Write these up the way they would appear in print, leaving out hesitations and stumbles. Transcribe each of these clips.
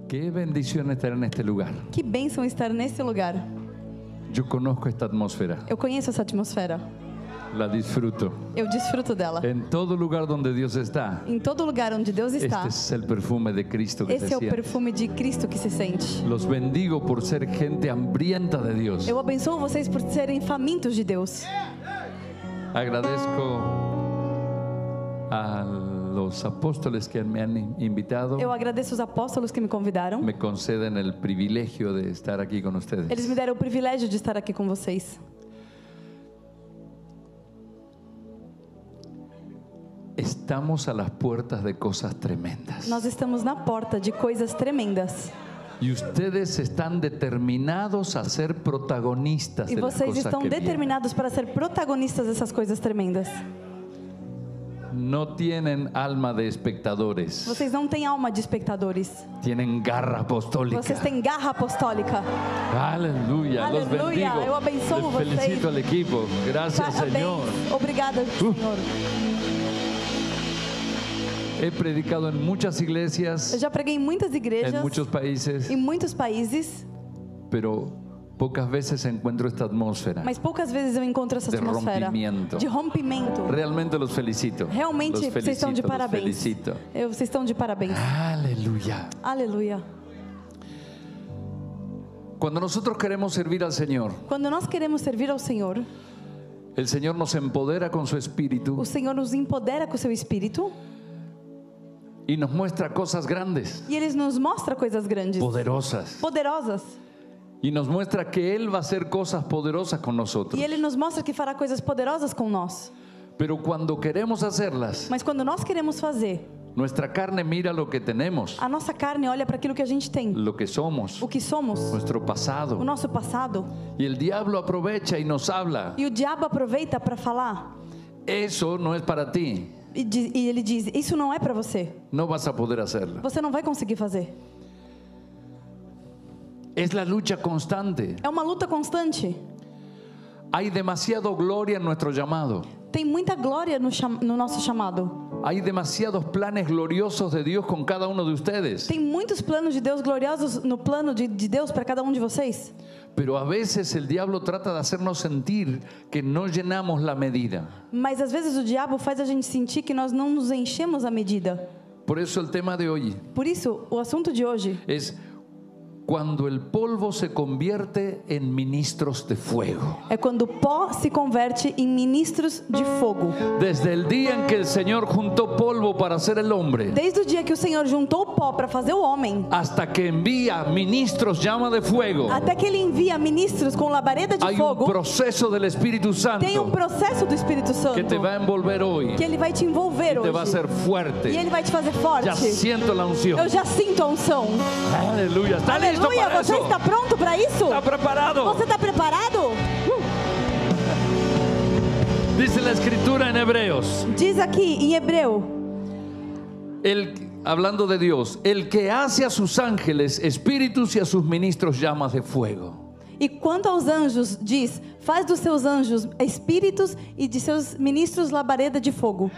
Qué bendición estar en este lugar. Que bênção estar nesse lugar. Yo conozco esta atmósfera, Eu conheço essa atmosfera. la disfruto. Eu desfruto dela. En todo lugar donde Dios está, Em todo lugar onde Deus está, este es el perfume de Cristo que esse se é o siente. perfume de Cristo que se sente. Los bendigo por ser gente hambrienta de Dios. Eu abençoo vocês por serem famintos de Deus. Agradezco a los apóstoles que me han invitado. Eu agradeço os apóstolos que me convidaram. Me conceden el privilegio de estar aquí con Eles ustedes. me deram o privilégio de estar aqui com vocês. Estamos a las puertas de cosas tremendas. Nós estamos na porta de coisas tremendas. Y ustedes están determinados a ser protagonistas E de las vocês cosas estão que vienen. determinados para ser protagonistas dessas coisas tremendas. No tienen alma de espectadores, Vocês não têm alma de espectadores. tienen garra apostólica. Vocês têm garra apostólica. Aleluya, los Aleluya, bendigo. eu abençoo Les vocês. felicito al equipo. Gracias, Parabéns. Señor. Obrigada, Senhor. He predicado en muchas Eu iglesias, já preguei em muitas igrejas, en muchos países, em muitos países, pero pocas veces encuentro esta atmósfera. mas poucas vezes eu encontro essa De atmosfera rompimiento. de rompimento. Realmente los felicito. Realmente Los vocês estão de felicito, los parabéns. felicito. Vocês estão de parabéns. Aleluya. Aleluia. Cuando nosotros queremos servir al Señor, Quando nós queremos servir ao Senhor, el Señor nos empodera con su espíritu o Senhor nos empodera com o seu Espírito y nos muestra cosas grandes, e Ele nos mostra coisas grandes, poderosas. poderosas. Y nos muestra que Él va a hacer cosas poderosas con nosotros. E Ele nos mostra que fará coisas poderosas com nós. Pero cuando queremos hacerlas, Mas quando nós queremos fazer, nuestra carne mira lo que tenemos, a nossa carne olha para aquilo que a gente tem, lo que somos, o que somos, nuestro o pasado. nosso passado. Y el diablo aprovecha y nos habla. E o diabo aproveita para falar. Eso no es para ti. E ele diz: isso não é para você. No vas a poder hacerlo. Você não vai conseguir fazer. Es la lucha constante. É uma luta constante. Hay demasiado gloria en nuestro llamado. Tem muita glória no nosso chamado. Hay demasiados planes gloriosos de Dios con cada uno de ustedes. Tem muitos planos de Deus gloriosos no plano de Deus para cada um de vocês. Pero a veces el diablo trata de hacernos sentir que no llenamos la medida. Mas às vezes o diabo faz a gente sentir que nós não nos enchemos a medida. Por eso el tema de hoy Por isso, o assunto de hoje es cuando el polvo se convierte en ministros de fuego. é quando o pó se converte em ministros de fogo. Desde el día en que el Señor juntó polvo para hacer el hombre, Desde o dia que o Senhor juntou o pó para fazer o homem, hasta que envía ministros llama de fuego, até que ele envia ministros com labareda de hay un fogo, proceso del Espíritu Santo tem um processo do Espírito Santo que te va a envolver hoy, que ele vai te envolver te va a hoje. hacer E fuerte. ele vai te fazer forte. Ya siento la unción. Eu já sinto a unção. Aleluya. ¿Está listo Aleluia, para você eso? está pronto para isso? ¿Está preparado? Você está preparado? Dice la Escritura en Hebreos, Diz aqui em Hebreu, hablando de Dios, el que hace a sus ángeles espíritus y a sus ministros llamas de fuego. e quanto aos anjos, diz: faz dos seus anjos espíritos e de seus ministros labareda de fogo.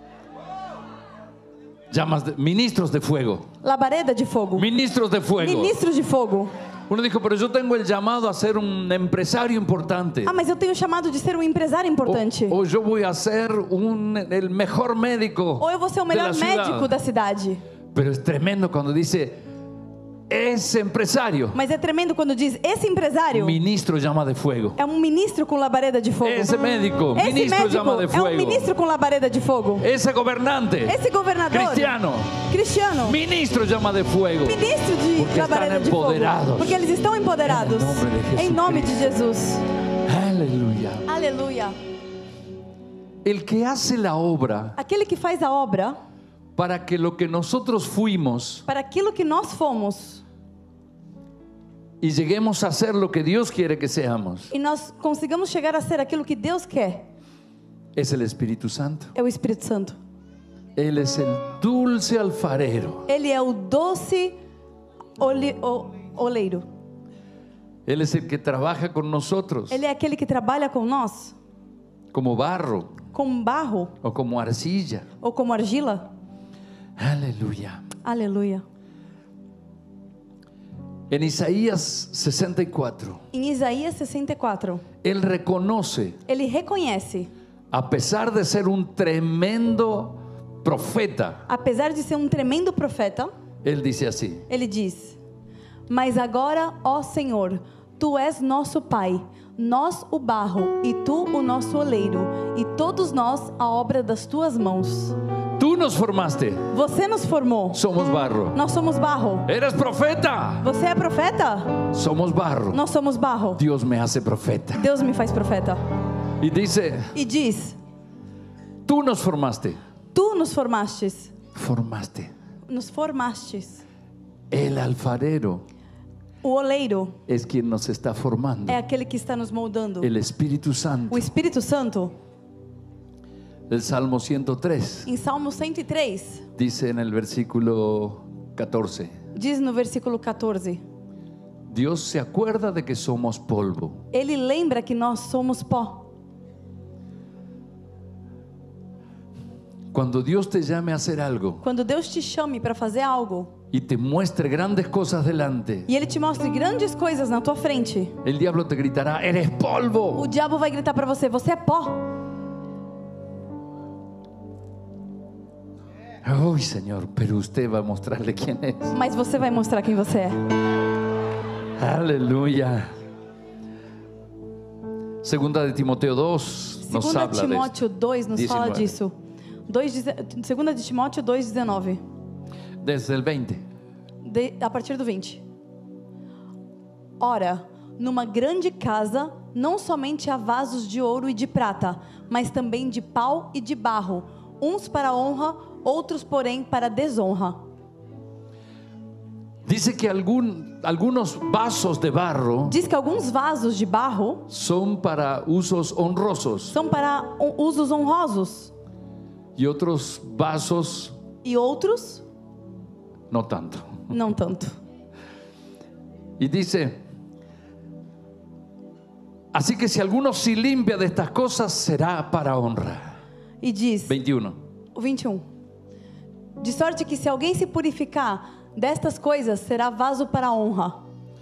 Ministros de fuego. Labareda de fogo. Ministros de fuego. Ministros de fogo. Uno dijo, pero yo tengo el llamado a ser un empresario importante. Ah, mas eu tenho chamado de ser um empresário importante. O yo voy a ser el mejor médico Ou eu vou ser o de la melhor ciudad. médico da cidade. Pero es tremendo cuando dice, ese empresario, Mas é tremendo quando diz: esse empresário ministro llama de fuego. é um ministro com labareda de fogo. Ese médico, Esse ministro médico llama de é um fuego. ministro com labareda de fogo. Ese gobernante, Esse governador cristiano, ministro llama de fuego. ministro de Porque labareda están de fogo. empoderados. Porque eles estão empoderados. Em nome de Em nome de Jesus. Aleluya. Aleluia. El que hace la obra Aquele que faz a obra para que lo que nosotros fuimos para aquilo que nós fomos y lleguemos a ser lo que Dios quiere que seamos, e nós consigamos chegar a ser aquilo que Deus quer, es el Espíritu Santo. é o Espírito Santo. Él es el dulce alfarero. Ele é o doce oleiro. Él es el que trabaja con nosotros Ele é aquele que trabalha com nós como barro com barro o como arcilla. ou como argila. Aleluya. Aleluia. En Isaías 64, Em Isaías 64, él reconoce, ele reconhece, a pesar de ser un tremendo profeta, apesar de ser um tremendo profeta, él dice así: ele diz: Mas agora, ó Senhor, Tu és nosso Pai, nós o barro e Tu o nosso oleiro, e todos nós a obra das Tuas mãos. tú nos formaste, Você nos formou, somos barro. nós somos barro. Eres profeta, Você é profeta? somos barro. Nós somos barro. Dios me hace profeta. Deus me faz profeta. Y dice: E diz: tú nos formaste. Tu nos formastes, Formaste. nos formastes. El alfarero O oleiro es quien nos está formando. é aquele que está nos moldando. El Espíritu Santo. O Espírito Santo, El Salmo 103 em Salmo 103, dice en el versículo 14: diz no versículo 14: Dios se acuerda de que somos polvo. Ele lembra que nós somos pó. Cuando Dios te llame a hacer algo Quando Deus te chame para fazer algo y te muestre grandes cosas delante, e Ele te mostre grandes coisas na tua frente, el diablo te gritará: eres polvo. o diabo vai gritar para você: você é pó. Ay, Señor, pero usted va a mostrarle quién es. Mas você vai mostrar quem você é. Aleluya. Segunda de Timoteo 2 nos Segunda habla de Timóteo 2 nos fala 19. disso. Segunda de Timóteo 2:19. Desde el 20. A partir do 20. Ora, numa grande casa, não somente há vasos de ouro e de prata, mas também de pau e de barro, uns para honra, outros, porém, para desonra. Dice que algunos vasos de barro Diz que alguns vasos de barro son para usos honrosos são para usos honrosos y otros vasos e outros no tanto. não tanto. Y dice: así que si alguno se limpia de estas cosas, será para honra. E diz, 21. o 21. De sorte que se alguém se purificar destas coisas, será vaso para honra.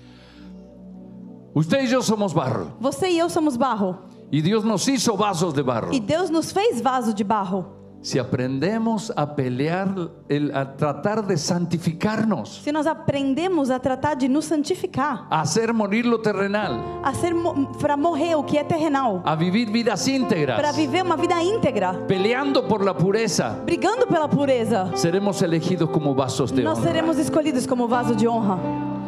Usted y yo somos barro. Você e eu somos barro. Y Dios nos hizo vasos de barro. E Deus nos fez vaso de barro. Si aprendemos a pelear, a tratar de santificarnos, Se nós aprendemos a tratar de nos santificar, a hacer morir lo terrenal, para morrer o que é terrenal, a vivir vidas para íntegras, viver uma vida íntegra, peleando por la pureza, brigando pela pureza, seremos elegidos como vasos de nós honra. seremos escolhidos como vaso de honra.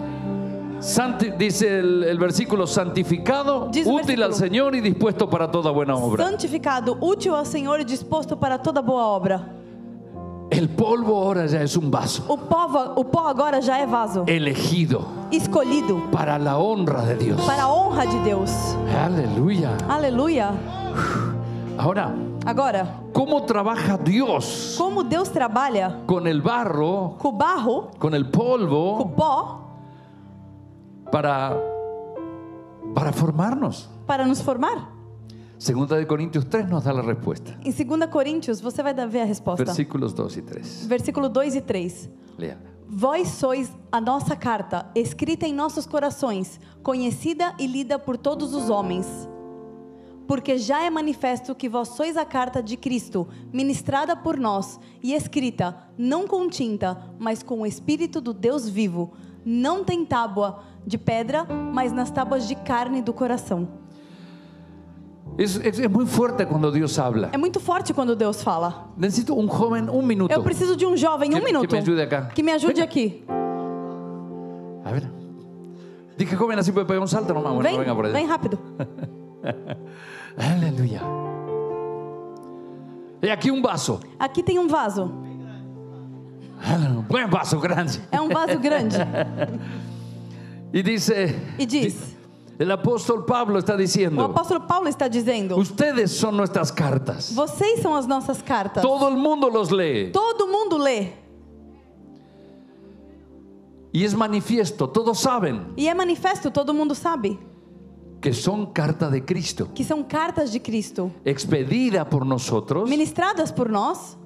Dice el versículo: santificado, Dice el útil al versículo: Señor y dispuesto para toda buena obra. Santificado, útil ao Senhor e disposto para toda boa obra. El polvo ahora ya es un vaso O pó agora já é vaso, elegido escolhido para la honra de Dios. para a honra de Deus. Aleluya. Aleluia. Ahora, Agora, ¿cómo trabaja Dios como Deus trabalha con el barro, com o barro, con el com o polvo, pó, para formarnos? para nos formar? Segunda de Corintios 3 nos da la respuesta. Em 2 Coríntios, você vai ver a resposta. Versículos 2 y 3. Versículo 2 e 3. Lean. Vós sois a nossa carta, escrita em nossos corações, conhecida e lida por todos os homens. Porque já é manifesto que vós sois a carta de Cristo, ministrada por nós e escrita, não com tinta, mas com o Espírito do Deus vivo. Não tem tábua de pedra, mas nas tábuas de carne do coração. Es muy fuerte cuando Dios habla. É muito forte quando Deus fala. Necesito un joven, un minuto. Eu preciso de um jovem, Que- um minuto. que me ajude acá. Que me ajude Venga. aqui. A ver. Dije joven, así puede pegar un salto nomás. Bueno, Vem, venga por allá. vem rápido. Aleluya. Y aquí un vaso. Aqui tem um vaso. Buen vaso, grande. É um vaso grande. Y dice, E diz, el apóstol Pablo está o diciendo: apóstolo Paulo está dizendo: ustedes son nuestras cartas. vocês são as nossas cartas. Todo el mundo los lee. Todo mundo lê. Y es manifiesto, todos saben E é manifesto, todo mundo sabe, que son cartas de Cristo, que são cartas de Cristo, expedida por nosotros, ministradas por nós,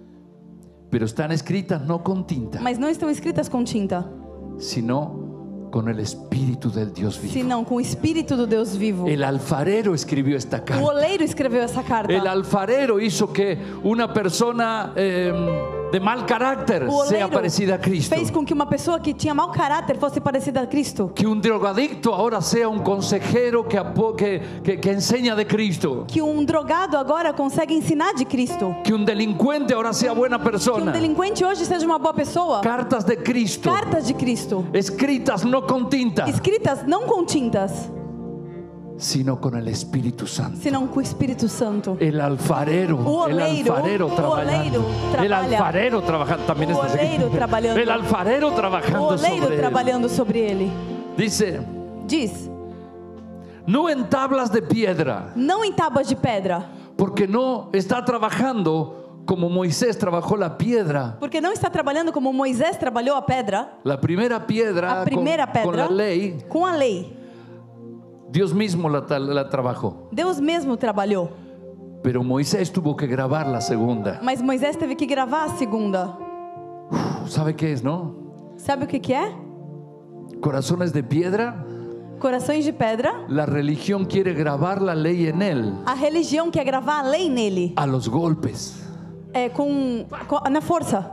pero están escritas no con tinta, mas não estão escritas com tinta, sino con el Espíritu del Dios vivo. senão com o Espírito do Deus vivo. El alfarero escribió esta O carta. oleiro escreveu essa carta. El alfarero hizo que una persona de mal carácter O sea oleiro parecida a Cristo. fez com que uma pessoa que tinha mau caráter fosse parecida a Cristo. Que un drogadicto ahora sea un consejero que enseña de Cristo. Que drogado agora consegue ensinar de Cristo. Que un delincuente ahora sea buena Que persona. delinquente hoje seja uma boa pessoa. Cartas de Cristo, Cartas de Cristo, escritas no con tinta, escritas não com tintas, sino con el Espíritu Santo. senão com o Espírito Santo. El alfarero, O oleiro trabajando. El trabalha. alfarero trabajando también O está oleiro trabalhando. El alfarero O trabajando oleiro sobre él. trabalhando sobre ele. Dice, Diz: no en tablas de piedra, não em tábuas de pedra, porque no está trabajando como Moisés trabajó la piedra. porque não está trabalhando como Moisés trabalhou a pedra, La primera piedra, a primeira con pedra, la ley, com a lei. Dios mismo la trabajó. Deus mesmo trabalhou, Pero Moisés tuvo que grabar la segunda. mas Moisés teve que gravar a segunda. ¿Sabe qué es, no? Sabe o que é? Corazones de piedra. Corações de pedra. La religión quiere grabar la ley en él A religião quer gravar a lei nele, a los golpes, na força,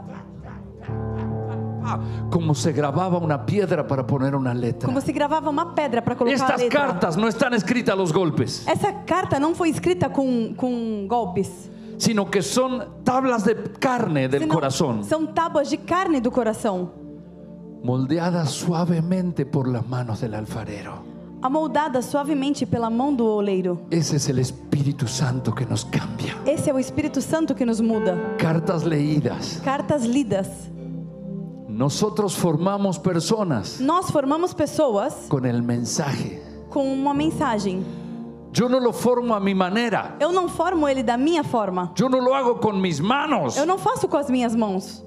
como se grababa una piedra para poner una letra. como se gravava uma pedra para colocar a Estas letra. cartas no están escritas a los golpes, Essa carta não foi escrita com golpes, sino que son tablas de carne del senão corazón, são tábuas de carne do coração, moldeadas suavemente por las manos del alfarero. amoldadas suavemente pela mão do oleiro. Ese es el Espíritu Santo que nos cambia. Esse é o Espírito Santo que nos muda. Cartas leídas. Cartas lidas. Nosotros formamos personas Nós formamos pessoas con el mensaje. com uma mensagem. Yo no lo formo a mi manera. Eu não formo ele da minha forma. Yo no lo hago con mis manos. Eu não faço com as minhas mãos.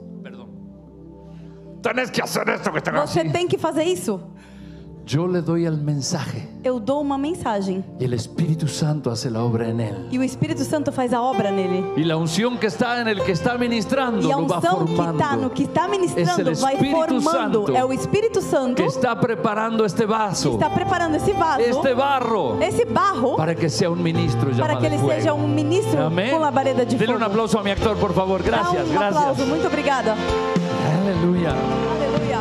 Tenés que hacer esto que están Você así. tem que fazer isso. Yo le doy el mensaje Eu dou uma mensagem y el Espíritu Santo hace la obra en él. e o Espírito Santo faz a obra nele. Y la unción que está en el que está ministrando E a lo va unção que está no formando. que está ministrando Es el vai Espírito formando. Santo É o Espírito Santo Que que está preparando este vaso, está preparando esse vaso, este barro, esse barro, para que sea un ministro para llamado que ele fuego. seja um ministro Amén. com labareda de Dele fogo. un aplauso a mi actor, por favor. Dá Gracias, um aplauso. gracias. Muito obrigada. Aleluya. Aleluia.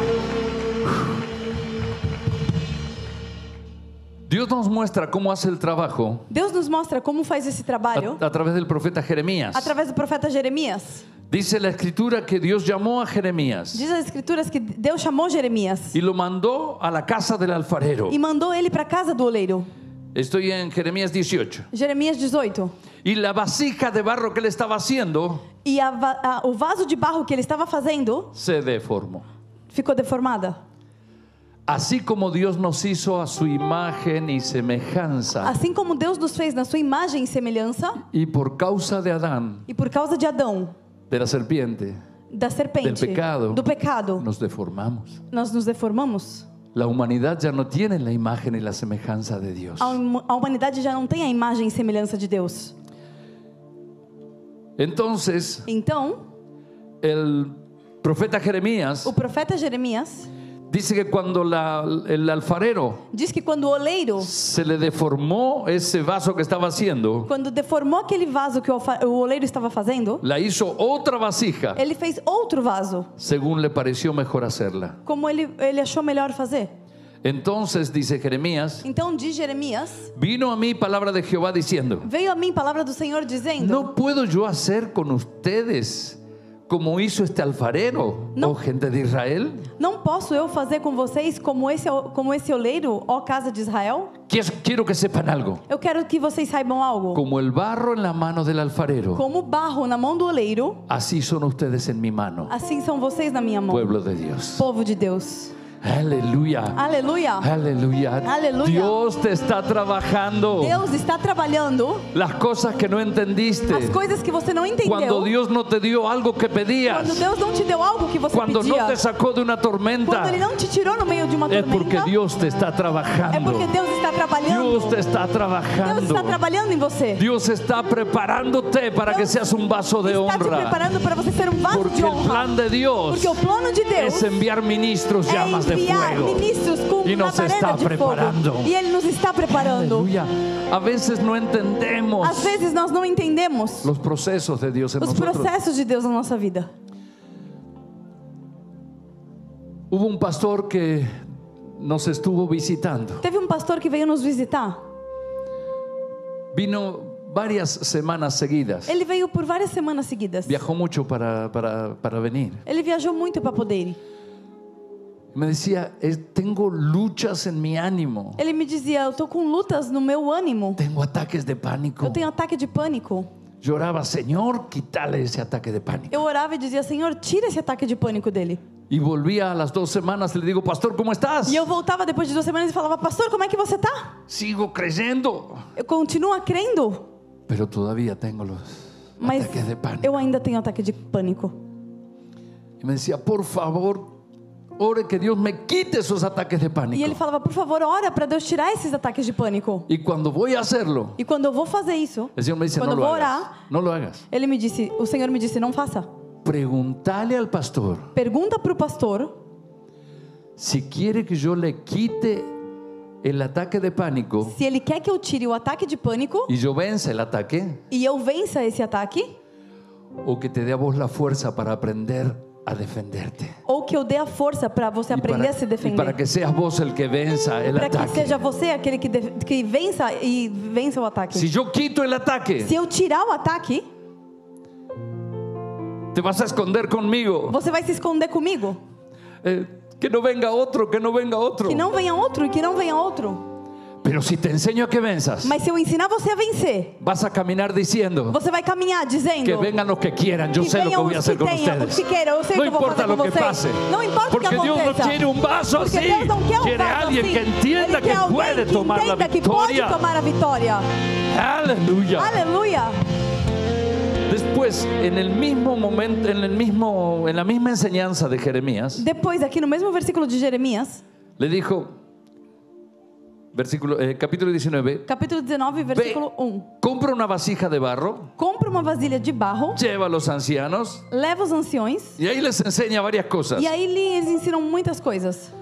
Dios nos muestra cómo hace el trabajo Deus nos mostra como faz esse trabalho a través del profeta Jeremías. através do profeta Jeremias. Dice la escritura que Dios llamó a Jeremías Diz as escrituras que Deus chamou Jeremias y lo mandó a la casa del alfarero. e mandou ele para a casa do oleiro. Estoy en Jeremías 18. Jeremias 18. Y la vasija de barro que él estaba haciendo E o vaso de barro que ele estava fazendo se deformó. ficou deformada. Así como Dios nos hizo a su imagen y semejanza, Assim como Deus nos fez na sua imagem e semelhança, y por causa de Adán, e por causa de Adão, de la serpiente, da serpente, Del pecado. do pecado, nos deformamos. nós nos deformamos. La humanidad ya no tiene la imagen y la semejanza de Dios. A humanidade já não tem a imagem e semelhança de Deus. Entonces, Então, el profeta Jeremías o profeta Jeremias dice que cuando el alfarero diz que quando o oleiro, se le deformó ese vaso que estava haciendo, quando deformou aquele vaso que o oleiro estava fazendo, la hizo otra vasija, ele fez outro vaso, según le pareció mejor hacerla. como ele achou melhor fazer. Entonces, dice Jeremías, Então diz Jeremias: vino a mí palabra de Jehová diciendo: veio a mim palavra do Senhor dizendo: ¿no puedo yo hacer con ustedes como hizo este alfarero, No. oh gente de Israel? não posso eu fazer com vocês como esse oleiro, ó casa de Israel? Quiero que sepan algo. Eu quero que vocês saibam algo. Como el barro en la mano del alfarero, Como barro na mão do oleiro, así son ustedes en mi mano, assim são vocês na minha mão. pueblo de Dios. Povo de Deus. Aleluya. Aleluia. Aleluya. Aleluya. Dios te está trabajando Deus está trabalhando las cosas que no entendiste. as coisas que você não entendeu. Cuando Dios no te dio algo que pedías, Quando Deus não te deu algo que você cuando pedia. no te sacó de una tormenta, Quando Ele não te tirou no meio de uma es porque tormenta. Dios te está É trabajando. porque Deus está trabalhando. Dios te está Deus trabajando. está trabalhando em você. Dios está preparándote para que seas un vaso de Está te honra. preparando para você ser um vaso Porque de el honra. plan de Dios Porque o plano de Deus es enviar ministros é llamas de de enviar fuego. ministros com Y nos labareda está de preparando. fogo. E Ele nos está preparando. Aleluya. A veces no entendemos Às vezes nós não entendemos los procesos de Dios en os nosotros. processos de Deus na nossa vida. Hubo un pastor que nos estuvo visitando. Teve um pastor que veio nos visitar. Vino varias semanas seguidas. Ele veio por várias semanas seguidas. Viajó mucho para venir. Ele viajou muito para poder ir. Me decía, tengo luchas en mi ánimo. Ele me dizia, eu estou com lutas no meu ânimo. Tengo ataques de pánico. Eu tenho ataque de pânico. Lloraba, Señor, quítale ese ataque de pánico. Eu orava e dizia, Senhor, tira esse ataque de pânico dele. Y volvía a las 2 semanas y le digo, pastor, ¿cómo estás? E eu voltava depois de 2 semanas e falava, pastor, como é que você tá? Sigo creyendo, Eu continuo crendo, pero todavía tengo los mas ataques de pánico. eu ainda tenho ataque de pânico. Y me decía, por favor, ore que Dios me quite esos ataques de pánico. E ele falava, por favor, ora para Deus tirar esses ataques de pânico. Y cuando voy a hacerlo, E quando eu vou fazer isso, el Señor me dice, quando no eu lo vou hagas, orar, no lo hagas. ele me disse, o Senhor me disse, não faça. Preguntale al pastor Pergunta para o pastor si quiere que yo le quite el ataque de pánico se ele quer que eu tire o ataque de pânico y yo venza el ataque, e eu vença esse ataque, o que te dé a vos la fuerza para aprender a defenderte. ou que eu dê a força para você aprender a se Y para defender. que seas vos el que venza el Para que ataque. seja você aquele que vença e vença o ataque. Si yo quito el ataque, Se eu tirar o ataque, te vas a esconder conmigo. você vai se esconder comigo. Que no venga otro, que no venga otro. Que não venha outro e que não venha outro. Pero si te enseño a que venzas, Mas se eu ensinar você a vencer, vas a caminar diciendo você vai caminhar dizendo que vengan los que quieran. Yo que sé lo que venham voy a os que hacer con tenham, os ustedes. que queiram, eu sei No o que eu vou importa fazer lo com que vocês. pase, Não importa porque o que Dios no aconteça. quiere un vaso Porque así. Deus não quer um Quiere vaso alguien assim. que entienda Ele que quer alguém puede que tomar la entenda que pode victoria. tomar a vitória. Aleluya. Aleluia. Después, en el mismo momento, en la misma enseñanza de Jeremías, Depois, aqui no mesmo versículo de Jeremias, le dijo, capítulo 19, capítulo 19, versículo 1. compra una vasija de barro, Compra uma vasilha de barro, lleva a los ancianos leva os anciões, y ahí les enseña varias cosas e aí eles ensinam muitas coisas.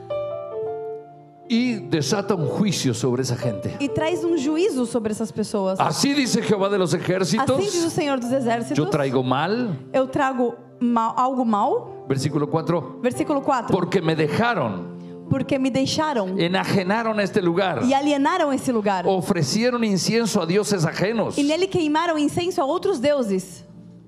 y desata un juicio sobre esa gente. E traz um juízo sobre essas pessoas. Así dice Jehová de los Assim diz o ejércitos, Senhor dos Exércitos. yo traigo mal, Eu trago algo mal. versículo 4, Versículo 4. porque me dejaron, Porque me deixaram enajenaron este lugar, e alienaram esse lugar. ofrecieron incienso a dioses ajenos. E nele queimaram incenso a outros deuses.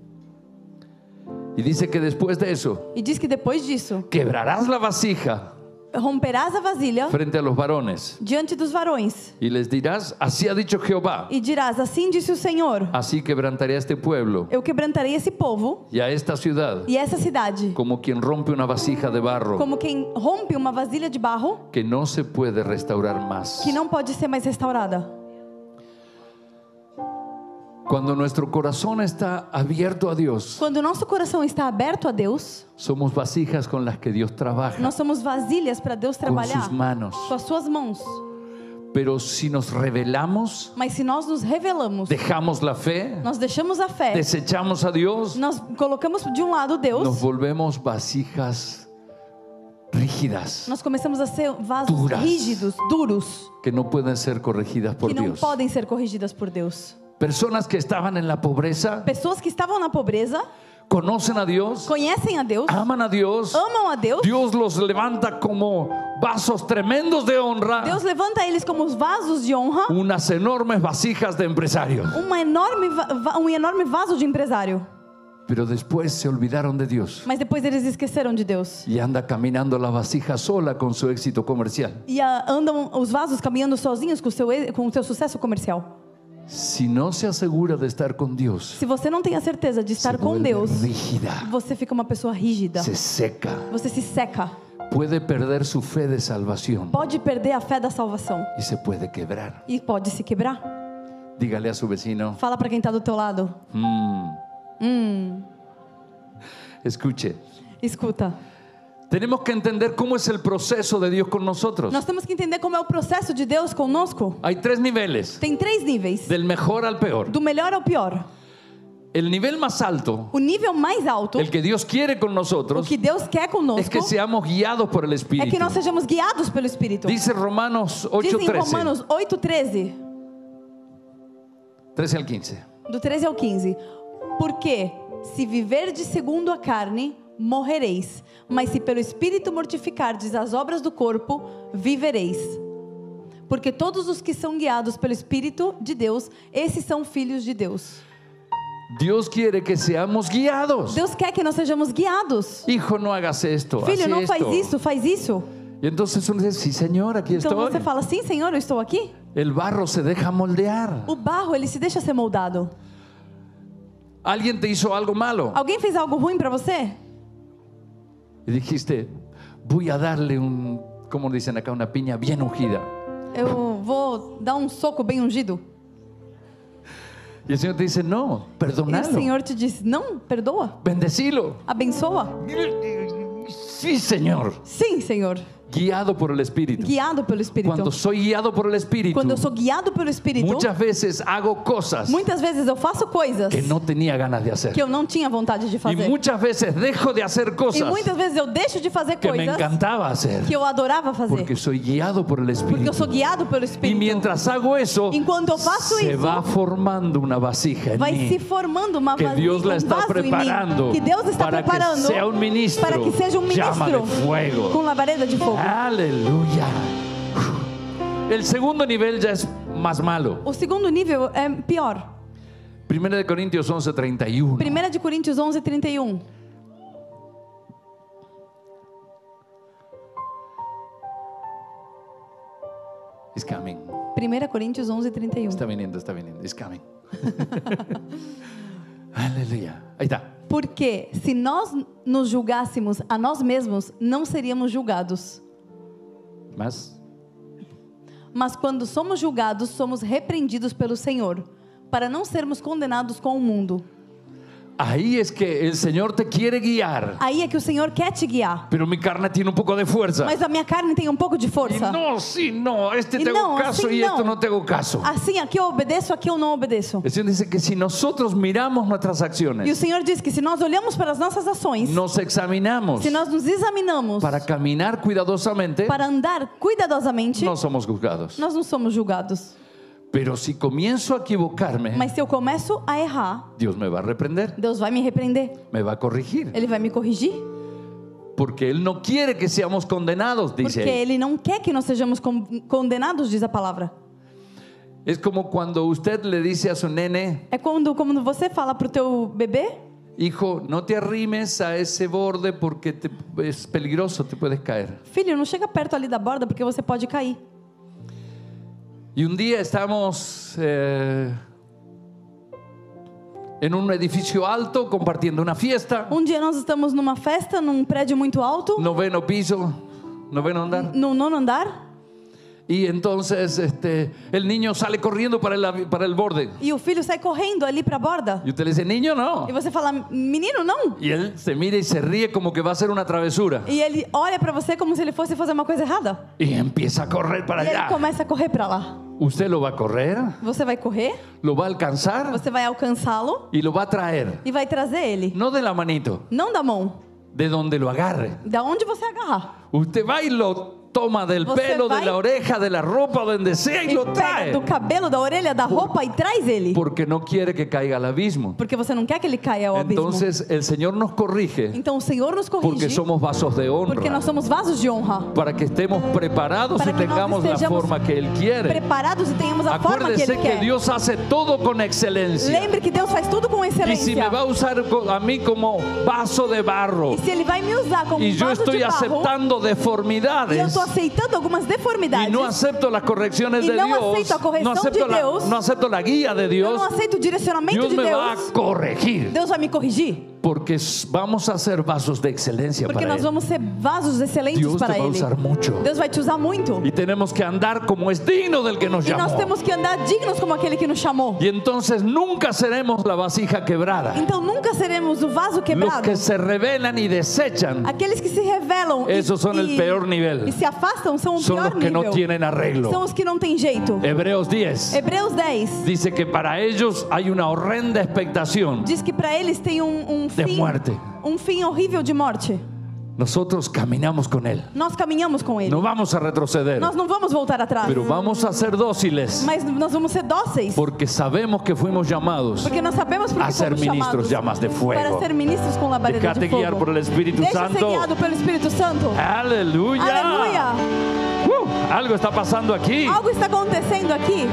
Y dice que después de eso, E diz que depois disso, quebrarás la vasija romperás a vasilha frente a los varones diante dos varões. y les dirás, así ha dicho Jehová, E dirás, assim disse o Senhor, así quebrantaré a este pueblo eu quebrantarei esse povo y a esta ciudad e essa cidade, como quien rompe una vasija de barro como quem rompe uma vasilha de barro que no se puede restaurar más. que não pode ser mais restaurada. Cuando nuestro corazón está abierto a Dios, Quando o nosso coração está aberto a Deus, somos vasijas con las que Dios trabaja nós somos vasilhas para Deus con trabalhar sus manos. com as suas mãos. Pero si nos rebelamos, Mas se nós nos revelamos, dejamos la fe, nós deixamos a fé, desechamos a Dios, nós colocamos de um lado nos Deus, volvemos vasijas rígidas nós começamos a ser vasos Duras. rígidos, duros, que no pueden ser corregidas por que não Dios. podem ser corrigidas por Deus. Personas que estaban en la pobreza, Pessoas que estavam na pobreza, conocen a Dios, conhecem a Deus, aman a Dios, amam a Deus. Dios los levanta como vasos tremendos de honra, Deus levanta eles como os vasos de honra, unas enormes vasijas de empresarios. um enorme vaso de empresário. Pero después se olvidaron de Dios Mas depois eles esqueceram de Deus. y anda caminando la vasija sola con su éxito comercial. E andam os vasos caminhando sozinhos com o seu sucesso comercial. Si no se asegura de estar con Dios, Se você não tem a certeza de estar se com vuelve Deus, rígida, você fica uma pessoa rígida. se seca, Você se seca. puede perder su fe de salvación Pode perder a fé da salvação. y se puede quebrar. E pode se quebrar. Dígale a su vecino, Fala para quem está do teu lado. escuche, Escuta. tenemos que entender cómo es el proceso de Dios con nosotros. Nós temos que entender como é o processo de Deus conosco. Hay 3 niveles, Tem 3 níveis. del mejor al peor. Do melhor ao pior. El nivel más alto, O nível mais alto, el que Dios quiere con o nosotros, que Deus quer es conosco, que seamos guiados por el é Espíritu. que nós sejamos guiados pelo Espírito. Dice Romanos Diz em 8:13, Romanos 8:13, 13 al 15. do 13 ao 15. Porque se viverdes segundo a carne, morrereis. Mas se pelo Espírito mortificardes as obras do corpo, vivereis. Porque todos os que são guiados pelo Espírito de Deus, esses são filhos de Deus. Dios quiere que seamos guiados. Deus quer que nós sejamos guiados. Hijo, no hagas esto, Filho, haz não esto. faz isso, faz isso. Y entonces uno dice, sí, Señor, aquí Então estoy. você fala, sim, Senhor, eu estou aqui. El barro se deja moldear. O barro, ele se deixa ser moldado. Alguien te hizo algo malo Alguém fez algo ruim para você? y dijiste, voy a darle como dicen acá, una piña bien ungida. Eu vou dar um soco bem ungido. Y el Señor te dice, no, E o perdonalo, Senhor te diz, não, perdoa, bendecilo. abençoa. Sí, Señor. Sim, Senhor. Guiado por el Espíritu. Guiado pelo Espírito. Cuando soy guiado por el Espíritu, Quando eu sou guiado pelo Espírito, muchas veces hago cosas muitas vezes eu faço coisas que no tenía ganas de hacer. que eu não tinha vontade de Y fazer. muchas veces dejo de hacer E cosas muitas vezes eu deixo de fazer que me coisas encantaba hacer que eu adorava fazer. porque soy guiado por el Porque Espíritu. eu sou guiado pelo Y Espírito. mientras hago eso, Enquanto eu faço se isso, va formando una vasija en vai mí se formando uma que vasilha, Dios la um está vaso em preparando mim, que Deus está para que preparando sea un ministro, para que seja um llama de ministro fuego. com labareda de fogo. Aleluya. El segundo nivel ya es más malo. O segundo nível é pior. 1 de Corintios 11:31. 1 de Coríntios 11:31. It's coming. 1 Coríntios 11:31. Está viniendo, está viniendo. It's coming. Aleluya. Ahí está. Porque se nós nos julgássemos a nós mesmos, não seríamos julgados. Más. Mas quando somos julgados, somos repreendidos pelo Senhor, para não sermos condenados com o mundo. Ahí es que el Señor te quiere guiar, Aí é que o Senhor quer te guiar. pero mi carne tiene un poco de fuerza. Mas a minha carne tem um pouco de Y força. no, sí, no, este Y te hago no, caso así y esto no. no te hago caso. Assim, aqui eu obedeço, aqui eu não obedeço. El Señor dice que si nosotros miramos nuestras E o acciones, Senhor diz que se nós olhamos para as nossas ações, nos examinamos se nós nos examinamos para caminar cuidadosamente, para andar cuidadosamente, no somos juzgados. nós não somos julgados. Pero si comienzo a equivocarme, Mas se eu começo a errar, Dios me va a reprender, Deus vai me repreender. me va a corregir, Ele vai me corrigir. porque Él no quiere que seamos condenados, dice Porque ahí. Ele não quer que nós sejamos condenados, diz a palavra. Es como cuando usted le dice a su nene, É quando você fala pro teu bebê, hijo, no te arrimes a ese borde porque es peligroso, te puedes caer. filho, não chega perto ali da borda porque você pode cair. Y un día estamos en un edificio alto compartiendo una fiesta, Um dia nós estamos numa festa, num prédio muito alto, noveno piso, noveno andar. no nono andar, Y entonces el niño sale corriendo para el borde. e o filho sai correndo ali para a borda. Y usted le dice, niño, no. E você fala, menino, não. Y él se mira y se ríe como que va a hacer una travesura. E ele olha para você como se ele fosse fazer uma coisa errada. Y empieza a correr para E ele allá. começa a correr para lá. Usted lo va a correr, Você vai correr, lo va a alcanzar você vai alcançá-lo y lo va a traer. e vai trazer ele. No de la manito, Não da mão, de donde lo agarre. da onde você agarrar. Usted va y lo toma del Você pelo, de vai- la oreja, de la ropa, donde sea y E lo pega trae. do cabelo, da orelha, da roupa e traz ele. Porque no quiere que caiga al abismo. Porque você não quer que ele caia ao abismo. Entonces el Señor nos corrige Então o Senhor nos porque corrige somos vasos de porque honra. nós somos vasos de honra. Para que estemos preparados Para y que nós tengamos la estejamos forma que Él quiere. Preparados e tenhamos a forma que Acuérdese Ele que quer. Dios hace todo con excelencia. Lembre que Deus faz tudo com Y si excelência. me va a usar a mí como vaso de barro E se Ele vai me usar como y um yo vaso estoy de barro, aceptando e eu deformidades estou aceitando algumas y deformidades, no acepto las correcciones Y de no Dios, acepto a corrección de Dios, no acepto la guía de eu Dios, não aceito o direcionamento Dios de me va a Deus, corregir. Deus vai me corrigir. Porque vamos a ser vasos de excelencia Porque para nós Él. vamos ser vasos excelentes Dios te para va a Ele. usar mucho. Deus vai te usar muito. Y tenemos que andar como es digno del que nos E nós llamó. temos que andar dignos como aquele que nos chamou. Y entonces nunca seremos la vasija quebrada. Então nunca seremos o vaso Los quebrado. que se rebelan y desechan Aqueles que se revelam Esos son el peor nivel. e se afastam são o son pior los que no nível. tienen arreglo. São os que não têm jeito. Hebreos 10 Hebreus 10 dice que para ellos hay una horrenda expectación diz que para eles tem de muerte. um fim horrível de morte. Nosotros caminamos con Él. Nós caminhamos com Ele. No vamos a retroceder, Nós não vamos voltar atrás. pero vamos a ser dóciles Mas nós vamos ser dóceis. porque sabemos que fuimos llamados Porque nós sabemos porque a ser fomos ministros chamados llamas de para fuego. ser ministros com labareda Déjate de fogo. guiar por el Espíritu Deixa Santo. ser guiado pelo Espírito Santo. Aleluya. Aleluia. Algo está pasando aquí. Algo está acontecendo aqui.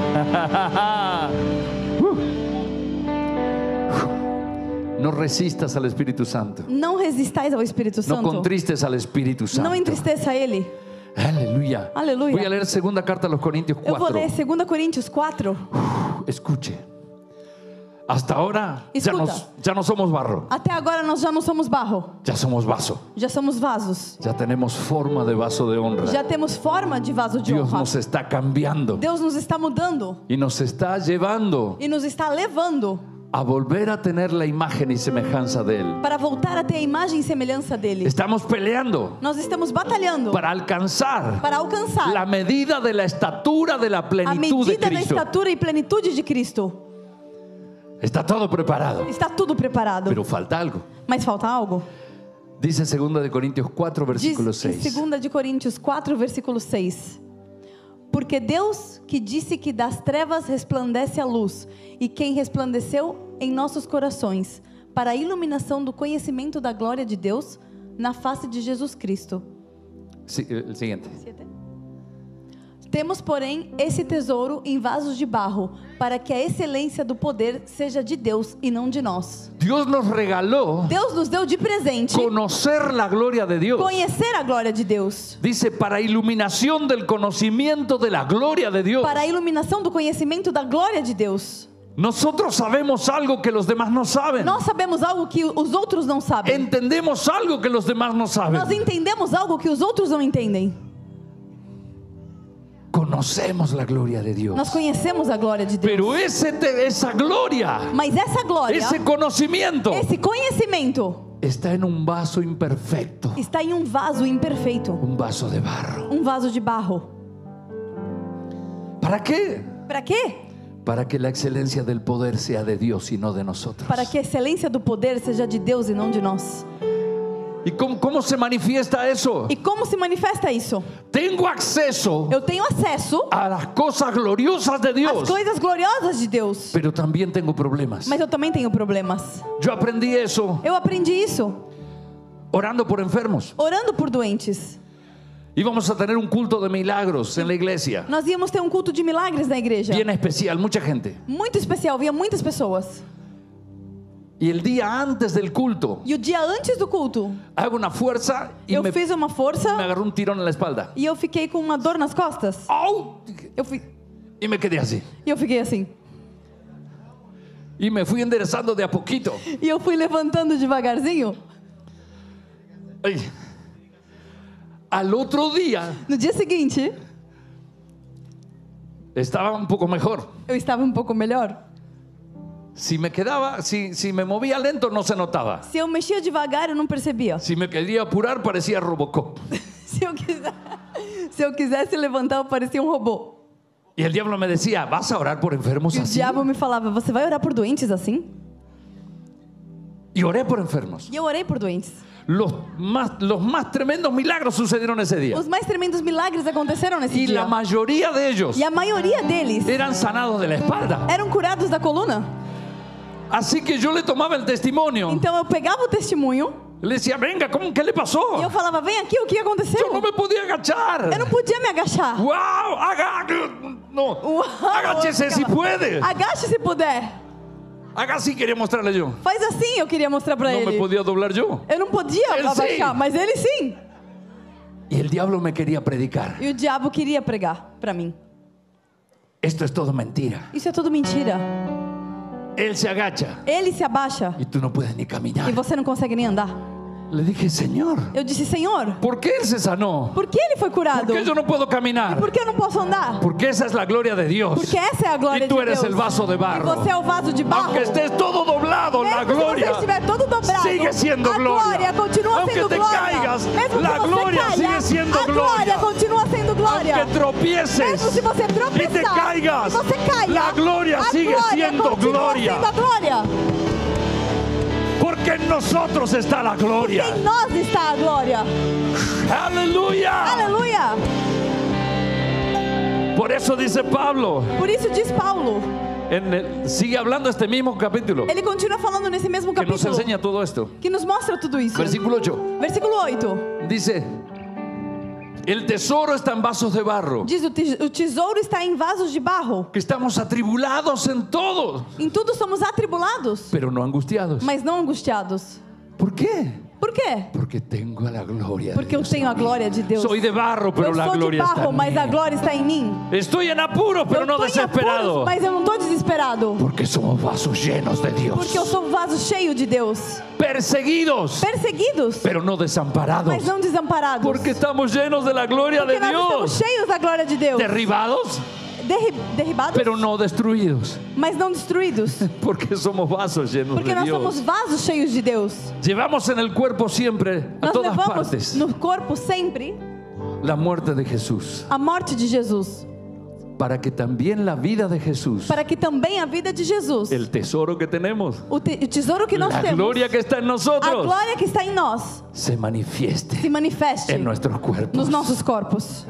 No resistas al Espíritu Santo. Não resistais ao Espírito No Santo. contristes al Espíritu Santo. Não entristeça ele. Aleluya. Aleluya. Voy a leer segunda carta a los Corintios Eu vou 4. ler 2 Coríntios 4. Escuche. Hasta ahora Escuta. ya no somos barro, Até agora nós já não somos barro. ya somos vaso. Já somos vasos. Ya tenemos forma de vaso de honra. Já temos forma de vaso de Dios honra. nos está cambiando Deus nos está mudando y nos está llevando e nos está levando a volver a tener la imagen y semejanza de Él. para voltar a ter a imagem e semelhança dele. Estamos peleando Nós estamos batalhando para alcanzar para alcançar la medida de la estatura de la a plenitud de medida da Cristo. estatura e plenitude de Cristo. Está todo preparado, Está tudo preparado. pero falta algo. Mas falta algo. Dice 2 de Corintios 4, Diz versículo em 6. 2 de Coríntios 4, versículo 6. Porque Deus que disse que das trevas resplandece a luz, e quem resplandeceu em nossos corações, para a iluminação do conhecimento da glória de Deus, na face de Jesus Cristo. Sí, el siguiente. Temos, porém, esse tesouro em vasos de barro, para que a excelência do poder seja de Deus e não de nós. Dios nos regaló Deus nos deu de presente conocer la gloria de Dios. conhecer a glória de Deus, Dice, para iluminación del conocimiento de la gloria de Dios. para a iluminação do conhecimento da glória de Deus. Nosotros sabemos algo que los demás no saben. Nós sabemos algo que os outros não sabem. Entendemos algo que los demás no saben. Nós entendemos algo que os outros não entendem. Conocemos la gloria de Dios. Nós conhecemos a glória de Deus. Pero esa gloria, Mas essa glória, ese conocimiento, esse conhecimento, está en un vaso imperfecto, está em um vaso imperfeito, un vaso de barro. um vaso de barro. ¿Para qué? Para quê? Para que la excelencia del poder sea de Dios y no de nosotros. Para que a excelência do poder seja de Deus e não de nós. ¿Y cómo se manifiesta eso? E como se manifesta isso? Tengo acceso Eu tenho acesso a las cosas gloriosas de às Dios, coisas gloriosas de Deus, pero también tengo problemas. mas eu também tenho problemas. Yo aprendí eso Eu aprendi isso orando por enfermos. orando por doentes. Íbamos a tener un culto de milagros en la iglesia, Nós íamos ter um culto de milagres na igreja. bien especial, mucha gente. Muito especial, via muitas pessoas. Y el día antes del culto, E o dia antes do culto, hago una fuerza y eu me fiz uma força agarró un tirón en la espalda. e eu fiquei com uma dor nas costas. ¡Au! E Y me quedé así. eu fiquei assim. Y me fui enderezando de a poquito. E eu fui levantando devagarzinho. Ay. Al otro día No dia seguinte, estaba un poco mejor. eu estava um pouco melhor. Si me movía lento no se notaba. Se eu mexia devagar, eu não percebia. Si me quería apurar parecía Robocop. Se eu quisesse levantar, eu parecia um robô. Y el diablo me decía, ¿vas a orar por enfermos E o así? diabo me falava, você vai orar por doentes assim? Y oré por enfermos. E eu orei por doentes. Los más tremendos milagros sucedieron ese día. Os mais tremendos milagres aconteceram nesse Y dia. la mayoría de ellos E a maioria deles eran sanados de la espalda. eram curados da coluna. Así que yo le tomaba el testimonio. Então eu pegava o testemunho Le decía, venga, ¿qué le pasó? e eu falava, vem aqui, o que aconteceu? Yo no me podía agachar. Eu não podia me agachar. ¡Wow! No. Uau, Agáchese eu si ficava, puede. Agache se puder. Haga así, quería mostrarle yo. Faz assim, eu queria mostrar para No ele. me podía doblar yo. Eu não podia Ele abaixar, sim. mas ele sim. Y el diablo me quería predicar. E o diabo queria pregar para mim. Esto es todo mentira. Isso é tudo mentira. Él se agacha ele se abaixa y tú no puedes ni caminar. e você não consegue nem andar. Le dije, Señor, Eu disse, Senhor, ¿por qué Él se sanó? por que ele foi curado? ¿Por qué yo no puedo caminar? Por que eu não posso andar? Porque esa es la gloria de Dios. Porque essa é a glória Y tú de eres Deus. el vaso de E barro. você é o vaso de barro. Aunque estés todo doblado, la Mesmo se gloria você estiver todo dobrado, sigue siendo a gloria. glória continua Aunque sendo te glória. caigas, Mesmo la que você gloria caia, sigue siendo a gloria. glória continua sendo glória. Aunque tropieces Mesmo se você y te tropeçar caigas, e você caia, la gloria a sigue glória siendo continua gloria. sendo a glória. Porque en nosotros está la gloria. Em nós está a glória. Aleluya. Aleluia. Por eso dice Pablo, Por isso diz Paulo. sigue hablando este mismo capítulo, Ele continua falando nesse mesmo que nos capítulo. enseña todo esto. Que nos mostra tudo isso. Versículo 8. Versículo 8. Dice, el tesoro está en vasos de barro, Diz, o tesouro está em vasos de barro. que estamos atribulados en todo, Em tudo somos atribulados, pero no angustiados. mas não angustiados. ¿Por qué? Por quê? Porque tengo la gloria Porque de eu Dios. tenho a glória de Deus. Soy de barro, pero Eu la sou de gloria está barro, en mas a mí. glória está em mim. Estoy en apuros, pero Eu no tô em desesperado. apuros, mas eu não estou desesperado. Porque somos vasos llenos de Dios. Porque eu sou um vaso cheio de Deus. Perseguidos, Perseguidos, pero no desamparados. mas não desamparados. Porque estamos llenos de la gloria Porque de nós estamos Dios. cheios da glória de Deus. Derribados, Derribados, pero no destruidos. mas não destruídos. Porque somos vasos llenos Porque de nós Dios. somos vasos cheios de Deus. Llevamos en el cuerpo siempre, a Nós todas levamos partes, no corpo sempre la muerte de Jesús. a morte de Jesus. Para que también la vida de Jesús, Para que também a vida de Jesus, el tesoro que tenemos, o tesouro que nós la temos, gloria que está en a nosotros, glória que está em nós, se manifieste se manifeste en nuestros cuerpos. nos nossos corpos.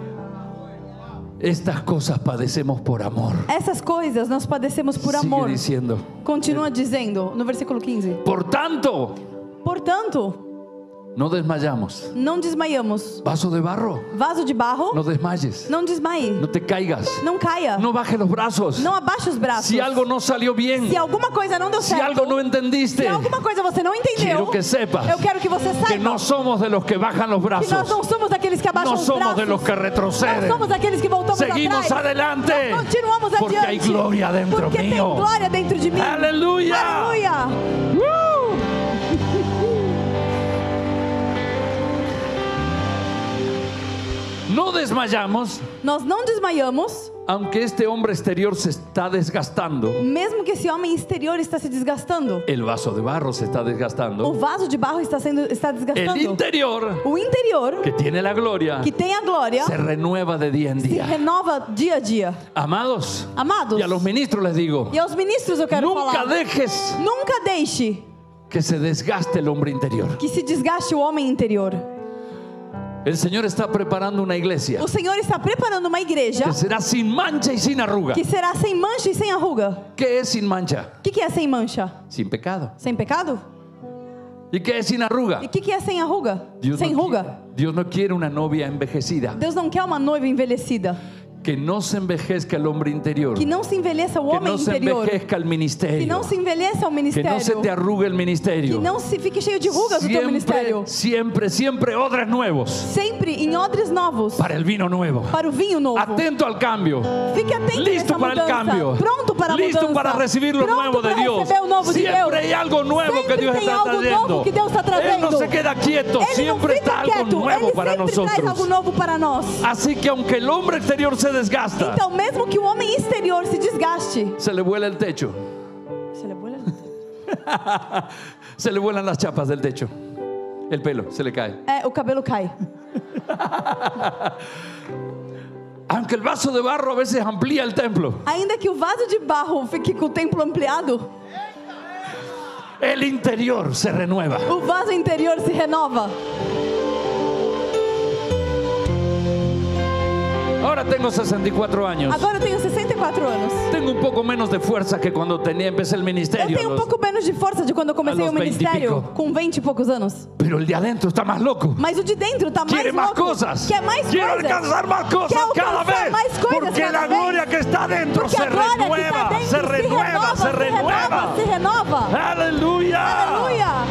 Estas cosas padecemos por amor. Essas coisas nós padecemos por Sigue amor. diciendo. Continua dizendo no versículo 15. Por tanto, Portanto, no desmayamos. não desmaiamos. Vaso de barro, Vaso de barro, no desmayes. não desmaie. No te caigas. Não caia. No bajes los brazos. Não abaixe os braços. Si algo no salió bien, Se alguma coisa não deu si certo, algo no entendiste, se alguma coisa você não entendeu, quiero que sepas eu quero que você saiba que no somos de los que bajan los que nós brazos. não somos daqueles que abaixam No os somos braços. de los que Nós retroceden. somos daqueles que voltamos Seguimos atrás. adelante. Nós continuamos Porque adiante. hay gloria dentro porque mío. tem glória dentro de mim. Aleluya. Aleluia. No desmayamos, Nós não desmaiamos, aunque este hombre exterior se está desgastando. mesmo que esse homem exterior está se desgastando. El vaso de barro se está O desgastando. vaso de barro está El desgastando. interior, O interior, que tiene la gloria, que tem a glória, se renueva de día en se día. renova dia a dia. Amados, Amados, y a los ministros les digo, e aos ministros eu quero nunca falar. dejes Nunca deixe que se desgaste el hombre interior. que se desgaste o homem interior. El Señor está preparando una iglesia O Senhor está preparando uma igreja que será sin mancha y sin arruga. que será sem mancha e sem arruga. ¿Qué es sin mancha? O que é sem mancha? Sin pecado. Sem pecado? ¿Y qué es sin arruga? E o que é sem arruga? Dios Sem no, ruga? Dios no quiere una novia envejecida. Deus não quer uma noiva envelhecida. Que no se envejezca el hombre interior. Que não se envelheça o Que homem no se interior. envejezca el Que ministerio. não se envelheça o Que ministério. no se te arrugue el ministerio. Que não se fique cheio de rugas o teu Siempre, ministério. siempre, siempre odres nuevos Sempre em odres novos. para el vino nuevo. Para o vinho novo. Atento al cambio. Fique atento Listo nessa para el mudança. cambio. Pronto para a Listo mudança. para recibir lo Pronto nuevo de para Dios. receber o novo de Deus. Siempre hay algo nuevo que Sempre Dios tem está algo trayendo. novo que Deus está Él no trazendo. se queda quieto. Ele não Siempre fica está algo quieto. nuevo Ele para sempre traz algo nosotros. novo para nós. Así que aunque el hombre exterior se desgasta, Então, mesmo que o homem exterior se desgaste, se le vuela el techo. Se le vuelan las chapas del techo. El pelo se le cae. o cabelo cai. Aunque el vaso de barro a veces amplía el templo, Ainda que o vaso de barro fique com o templo ampliado, el interior se renueva. o vaso interior se renova. Ahora tengo 64 años. Agora eu tenho 64 anos. Tengo un poco menos de fuerza que cuando empecé el Eu ministerio. tenho um pouco menos de força de quando eu comecei a o los 20 y ministério, pico. com 20 e poucos anos. Pero el de adentro está más loco. Mas o de dentro tá mais Quiere más louco. cosas. Quer mais Quiere coisas. alcanzar más cosas Quer cada alcançar vez. mais coisas Porque cada la vez. gloria que está dentro Porque se a glória que renueva, tá dentro se renueva, se renueva. se renova. Aleluya. Aleluia.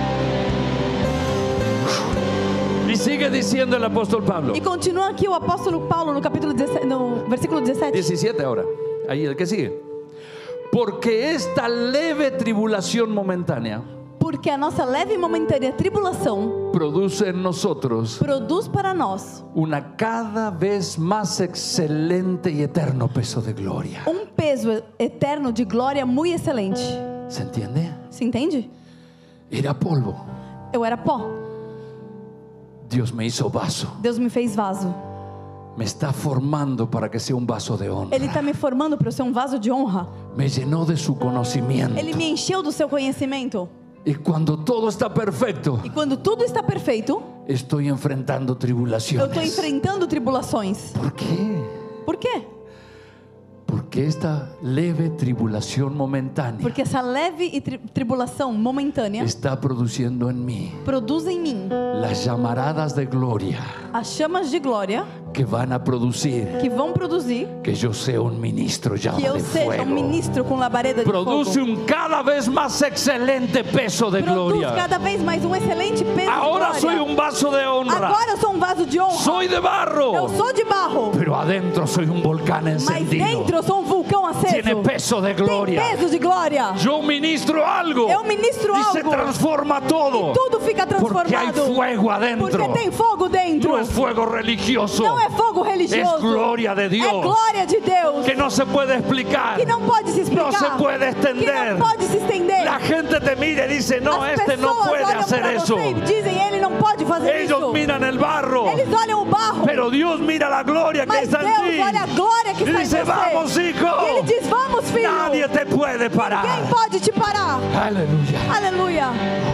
Y sigue diciendo el apóstol Pablo. E continua aqui o apóstolo Paulo no capítulo 17, no versículo 17. 17 ahora. Ahí el que sigue. Porque esta leve tribulación momentánea Porque a nossa leve e momentânea tribulação produce en nosotros produz para nós una cada vez más excelente y eterno peso de gloria. peso eterno de glória muito excelente. ¿Se entiende? Se entende? Era polvo. Eu era pó. Dios me hizo vaso. Deus me fez vaso. Me está formando para que sea un vaso de honra. Ele está me formando para eu ser um vaso de honra. Me llenó de su conocimiento. Ele me encheu do seu conhecimento. Y cuando todo está perfecto, E quando tudo está perfeito, estoy enfrentando eu tribulaciones. estou enfrentando tribulações. ¿Por qué? Por quê? Porque esta leve tribulación momentánea Porque essa leve e tribulação momentânea está produciendo en mí produz em mim las llamaradas de gloria as chamas de glória que van a producir que vão produzir que yo sea un ministro llama que eu de seja fuego. ministro com labareda de Produce fogo. un cada vez más excelente peso de Produz gloria. cada vez mais excelente peso Ahora de soy glória. un vaso de honra. Agora eu sou vaso de honra. Soy de barro. Eu sou de barro. Pero adentro soy un volcán Mas encendido. dentro eu sou vulcão aceso. Tiene peso de Tem gloria. peso de glória. Yo ministro algo. Eu ministro y se algo. transforma todo. Tudo fica transformado. Porque hay fuego adentro. Porque tem fogo dentro. No es fuego religioso. Não é fogo religioso. Es gloria de Dios. É glória de Deus. Que no se puede explicar. Que não pode se explicar. No se puede Que extender. não pode se estender. La gente te mira y dice, no, As este no pessoas puede olham hacer pra eso. você e dizem, ele não pode fazer Ellos isso. miran el barro. Eles olham o barro. Pero Dios mira la gloria que Mas está Deus en ti. olha a glória que Y está dice, em você. vamos, hijo. E ele diz, vamos, filho. Nadie te puede parar. Quem pode te parar? Aleluya. Aleluia.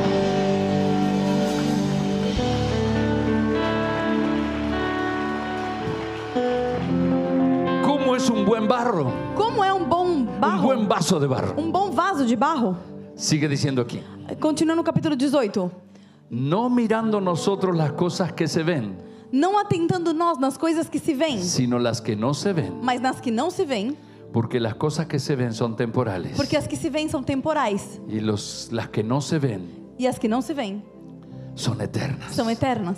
¿Cómo es un buen barro? Como é um bom barro? Un buen vaso de barro. Um bom vaso de barro? Sigue diciendo aquí. Continua no capítulo 18. No mirando nosotros las cosas que se ven, Não atentando nós nas coisas que se veem, sino las que no se ven. mas nas que não se veem, Porque las cosas que se ven son temporales. porque as que se veem são temporais Y las que no se ven e as que não se veem son eternas. são eternas.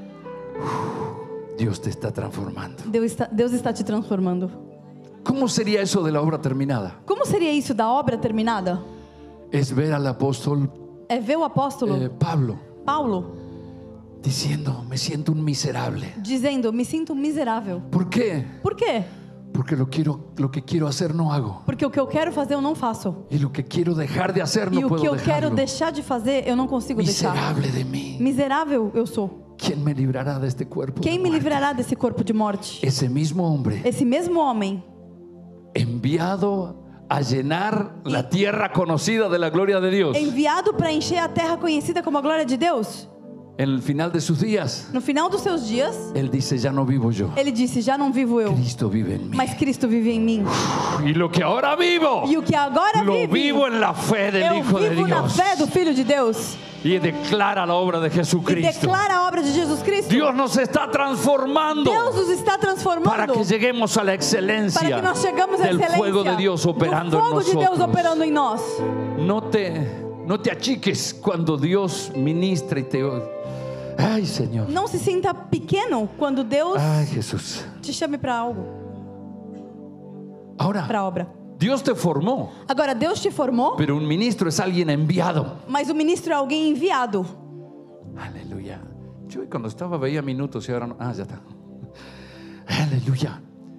Dios te está transformando. Deus está te transformando. ¿Cómo sería eso de la obra terminada? Como seria isso da obra terminada? Es ver al apóstol É ver o apóstolo Pablo Paulo diciendo, me siento un miserable. dizendo, me sinto miserável. ¿Por qué? Por quê? Porque lo que quiero hacer no hago. Porque o que eu quero fazer eu não faço. Y lo que quiero dejar de hacer E no o puedo que eu quero dejarlo. deixar de fazer eu não consigo deixar. Miserable de mí. Miserável eu sou. ¿Quién me librará de este cuerpo? Quem de me muerte? livrará desse corpo de morte? Ese mismo hombre Esse mesmo homem enviado a llenar la tierra conocida de la gloria de Dios. enviado para encher a terra conhecida como a glória de Deus. En el final de sus días, No final dos seus dias, él dice, ya no vivo yo, ele disse: já não vivo eu, Cristo vive en mí. mas Cristo vive em mim. Y lo que ahora vivo, E o que agora lo vive, vivo en la fe del eu Hijo de vivo na Dios. fé do Filho de Deus. Y declara la obra de E Jesucristo. declara a obra de Jesus Cristo. Dios nos está transformando Deus nos está para transformando que lleguemos a la para excelencia que nós chegamos à del excelência fuego de Dios operando do en fogo de Deus nosotros. operando em nós. No te achiques cuando Dios ministra y te... Ay, Señor. Não se sinta pequeno quando Deus Ay, Jesús. te chame para algo, Ahora, para a obra. Dios te formó, Agora, Deus te formou, pero un ministro es alguien enviado. mas o ministro é alguém enviado. Aleluya. Yo cuando estaba veía minutos y ahora no. Ah, ya está. Aleluya.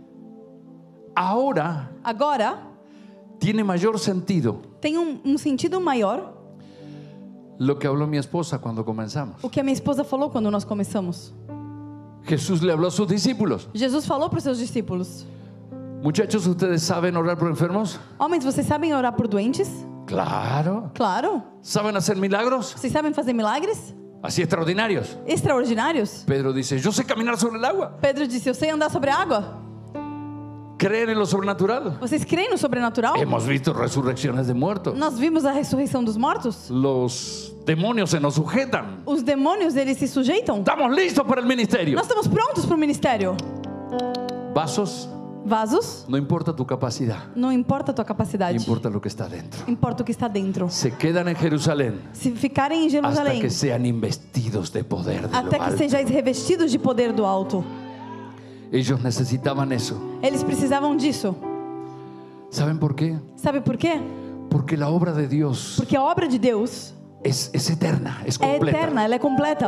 Ahora Agora, tiene mayor sentido tem sentido maior lo que habló mi esposa cuando comenzamos. o que a minha esposa falou quando nós começamos. Jesús le habló a sus discípulos. Jesus falou para os seus discípulos: Muchachos, ¿ustedes saben orar por enfermos? homens, vocês sabem orar por doentes? Claro. Claro. ¿Saben hacer milagros? Vocês sabem fazer milagres Así extraordinarios. extraordinários? Pedro dice, yo sé caminar sobre el agua. Pedro disse: eu sei andar sobre a água. ¿Creen en lo sobrenatural? Vocês creem no sobrenatural? Hemos visto resurrecciones de muertos. Nós vimos a ressurreição dos mortos. Los demonios se nos sujetan. Os demônios, eles se sujeitam. Estamos listos para el ministerio. Nós estamos prontos para o ministério. Vasos, Vasos, no importa tu capacidad, não importa a tua capacidade, importa lo que está dentro. importa o que está dentro. Se quedan en Jerusalén Se ficarem em hasta Jerusalém, que sean investidos de poder de até lo que alto. sejais revestidos de poder do alto. Ellos necesitaban eso. Eles precisavam disso. ¿Saben por qué? Sabe por quê? Porque la obra de Dios Porque a obra de Deus es eterna, es é completa. eterna, ela é completa.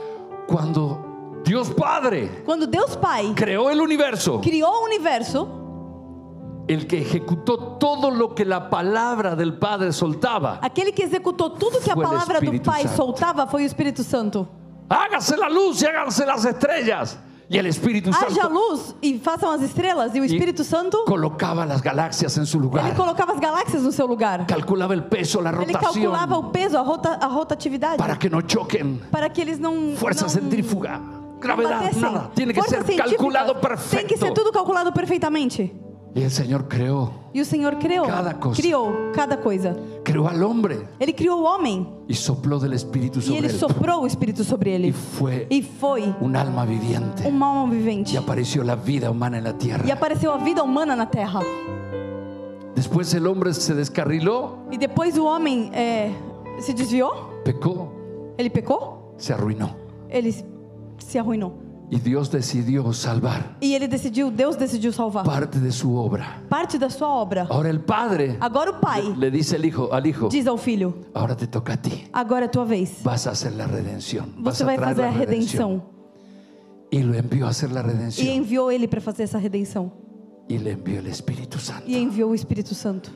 Cuando Dios Padre Quando Deus Pai creó el universo, criou o universo, el que ejecutó todo lo que la palabra del Padre soltaba, aquele que executou tudo que a Foi o palavra do Espírito Pai Santo. soltava foi o Espírito Santo. hágase la luz y háganse las estrellas. Y el Espíritu Haja Santo luz e façam as estrelas, e o Espírito Santo, colocaba las galaxias en su ele lugar, colocava as galáxias no seu lugar. calculaba el peso, la Ele calculava rotación, o peso, a rotatividade, para que no choquen. para que eles não Fuerza não, centrífuga, não gravedad, batessem. nada. Tiene que Força ser científica, calculado Tem que ser perfecto. tudo calculado perfeitamente. Y el Señor creó E o Senhor criou cada coisa. Creó al hombre Ele criou o homem y sopló del Espíritu e sobre ele él. soprou o Espírito sobre Y ele. fue E foi un alma viviente. uma alma vivente. Y apareció la vida humana en la E tierra. apareceu a vida humana na terra. Después el hombre se descarriló, E depois o homem se desviou, pecó, ele pecou, se arruinó. ele se arruinou. Y Dios decidió salvar E Deus decidiu salvar parte de su obra. parte da sua obra. Ahora el Padre Agora o Pai le dice al hijo, diz ao filho: ahora te toca a ti. agora é tua vez. Vas a hacer la redención. Vas Você a vai traer fazer la a redenção. Y lo envió a hacer la E redención. enviou ele para fazer essa redenção. Y le envió el Espíritu Santo. E enviou o Espírito Santo.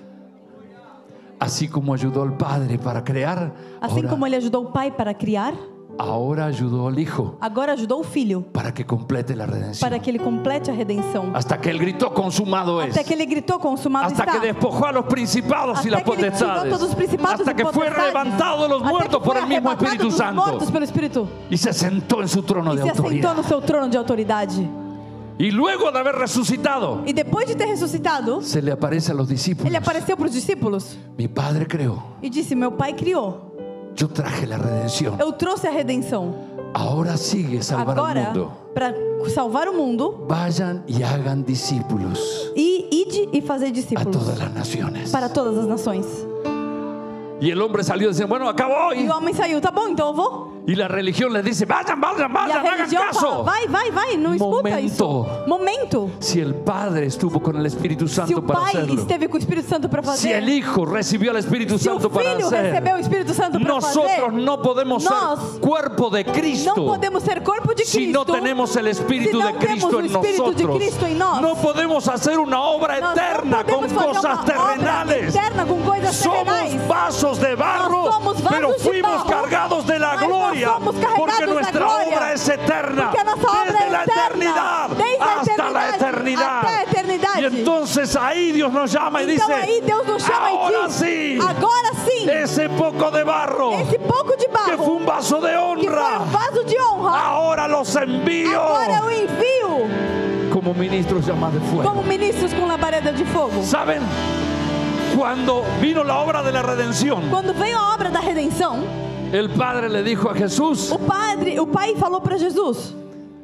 Así como ayudó al Padre para crear, Assim como ele ajudou o Pai para criar, ahora ayudó al Hijo agora ajudou o Filho para que complete la redención. para que ele complete a redenção. Hasta que Él gritó, consumado es. Até que ele gritou: consumado Hasta está. que despojó a los principados y las Até que ele tirou potestades. todos os principados Hasta e que fue potestades. levantado de los Até que muertos por foi el mismo arrebatado Espíritu dos Santo. mortos pelo Espírito. Y se sentó en su trono E de se assentou autoridad. no seu trono de autoridade. Y luego de haber resucitado, E depois de ter ressuscitado, se le aparece a los discípulos. ele apareceu para os discípulos Mi Padre creó. e disse: meu Pai criou, Yo traje la redención. eu trouxe a redenção. Ahora sigue salvar al Agora, mundo. para salvar o mundo, Vayan y hagan discípulos e ide e fazer a discípulos todas las naciones. para todas as nações. Y el hombre salió diciendo, bueno, acabó. E o homem saiu: tá bom, então eu vou. Y la religión les dice, vayan, vayan, E a vayan, hagan religião caso. fala: vai, não escuta isso. Momento. Si el Padre estuvo con el Espíritu Se Santo o para Pai hacerlo, esteve com o Espírito Santo para si el fazer, Hijo recibió el Espíritu se o Santo para Filho recebeu o hacer, Espírito Santo para nosotros fazer, no podemos Nós ser cuerpo de não Cristo podemos ser corpo de si no Cristo tenemos el Espíritu se de não Cristo temos o en Espírito de nosotros. Cristo em nós. No podemos hacer una obra Nós eterna não con podemos fazer cosas uma obra terrenales. eterna com coisas terrenais. Somos vasos de barro, Nós somos vasos pero de fuimos barro, cargados de la mas nós gloria, somos carregados porque da nuestra glória. obra es eterna, Porque a nossa obra desde é la eterna, eternidad desde a hasta la eternidade até a eternidade. Y entonces ahí Dios nos llama y Então dice, aí Deus nos chama ahora e diz: sí, agora sim, ese poco de barro esse pouco de que barro fue un vaso de que foi honra, vaso de honra, ahora los envío agora eu envio como ministros llamados de fuego. como ministros com labareda de fogo. ¿Saben? Cuando vino la obra de la redención, Quando veio a obra da redenção, el Padre le dijo a Jesús, o Pai falou para Jesus: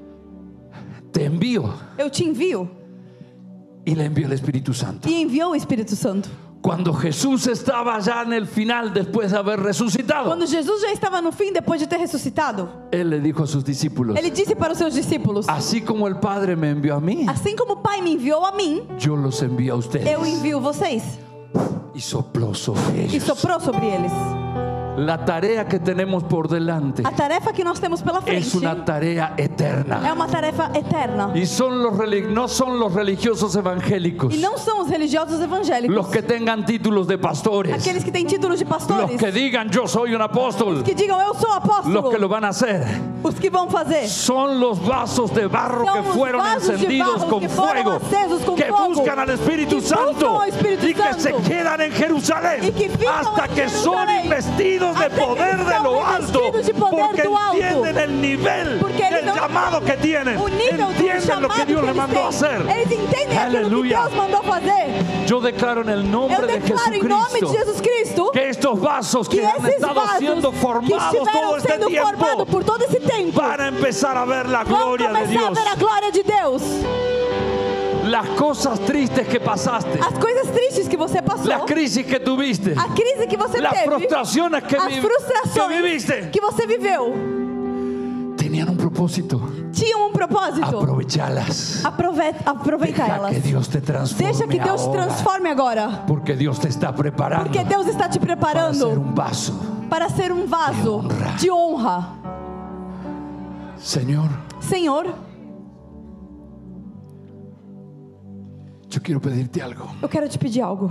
te envío. eu te envio. Y le envió el Espíritu Santo. E enviou o Espírito Santo. Cuando Jesús estaba ya en el final, después de haber resucitado, Quando Jesus já estava no fim, depois de ter ressuscitado, Él le dijo a sus discípulos, ele disse para os seus discípulos: así como el Padre me envió a mí, assim como o Pai me enviou a mim, yo los envío a ustedes. eu envio vocês. Y sopló sobre E ellos. soprou sobre eles. La tarea que tenemos por delante A tarefa que nós temos pela frente es una tarea é eterna. uma tarefa eterna. Y no son los religiosos evangélicos, E não são os religiosos evangélicos, los que tengan títulos de pastores, aqueles que têm títulos de los pastores, que digan yo soy un apóstol, que digam eu sou apóstolo, los que lo van a hacer. os que vão fazer. Son los vasos de barro Son que los fueron vasos de encendidos barro con que fueron fuego, acesos con que fuego, buscan al Espíritu que buscan Santo al Espíritu y que se Santo, quedan en Jerusalén y que fican hasta en que son Jerusalén, investidos de hasta que poder de son lo alto, investidos de poder porque do alto. entienden el nivel Porque eles del não llamado que tienen, o nível do entienden lo que chamado Dios que les eles mandó a têm. hacer. Eles entendem aquilo que Aleluya. Deus mandou fazer. Yo declaro en el nombre Eu de declaro em nome de Jesucristo Jesus Cristo que estos vasos que que han esses estado vasos siendo que formados todo estiveram este sendo tiempo formados por todo esse tempo van a empezar a ver la vão gloria de começar a Dios. ver a glória de Deus. Las cosas tristes que pasaste, As coisas tristes que você passou, las crisis que tuviste, a crise que você las teve, frustraciones que as frustrações viviste, que você viveu, tenían un propósito. propósito. tinham um propósito. Aprovechalas. Aproveita Deja elas. que Dios te transforme Deixa que Deus te ahora, transforme agora. porque Dios te está preparando Porque Deus está te para ser preparando un vaso. para ser um vaso de honra. Señor, Senhor, yo quiero pedirte algo. eu quero te pedir algo.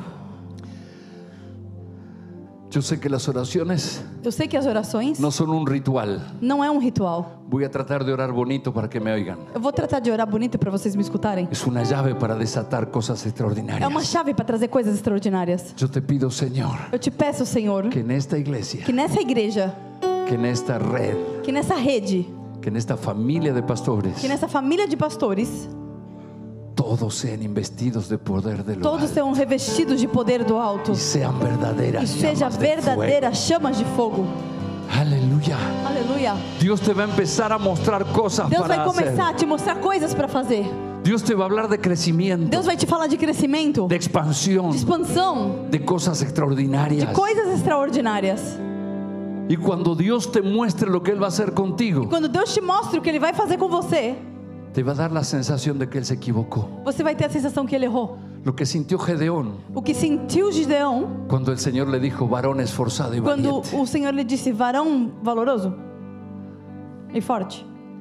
Yo sé que las oraciones Eu sei que as orações no son un ritual. não é um ritual. Voy a tratar de orar bonito para que me oigan. Eu vou tratar de orar bonito para vocês me escutarem. Es una llave para desatar cosas É uma extraordinarias. chave para trazer coisas extraordinárias. Yo te pido, Señor, Eu te peço, Senhor, que en esta iglesia, que nessa igreja, que en esta red, que nessa rede, que en esta familia de pastores, que nessa família de pastores, todos sean investidos de poder de lo todos alto sejam revestidos de poder do alto y sean verdaderas e seja llamas de fuego. verdadeiras chamas de fogo. Aleluya. Aleluia. Dios te va a empezar a mostrar cosas Deus vai para começar hacer. a te mostrar coisas para fazer. Dios te va a hablar de crecimiento, Deus vai te falar de crescimento, de expansión, de expansão, de cosas extraordinarias. de coisas extraordinárias. Y cuando Dios te muestre lo que Él va a hacer contigo, Quando Deus te mostra o que Ele vai fazer com você, te va a dar la sensación de que Él se equivocó. você vai ter a sensação que Ele errou. Lo que sintió Gedeón O que sentiu Gideão cuando el Señor le dijo, varón esforzado y quando valiente. o Senhor lhe disse, varão valoroso e forte.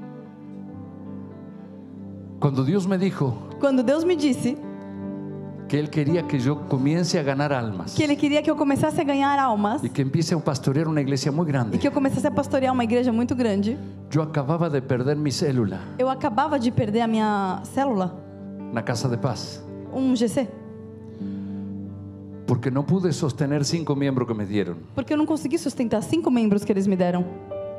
Cuando Dios me dijo Quando Deus me disse que Él quería que yo comience a ganar almas que Ele queria que eu começasse a ganhar almas y que empiece a pastorear una iglesia muy e grande, que eu começasse a pastorear uma igreja muito grande, yo acababa de perder mi célula, eu acabava de perder a minha célula, una casa de paz, GC, porque no pude sostener 5 miembros que me dieron. porque eu não consegui sustentar 5 membros que eles me deram.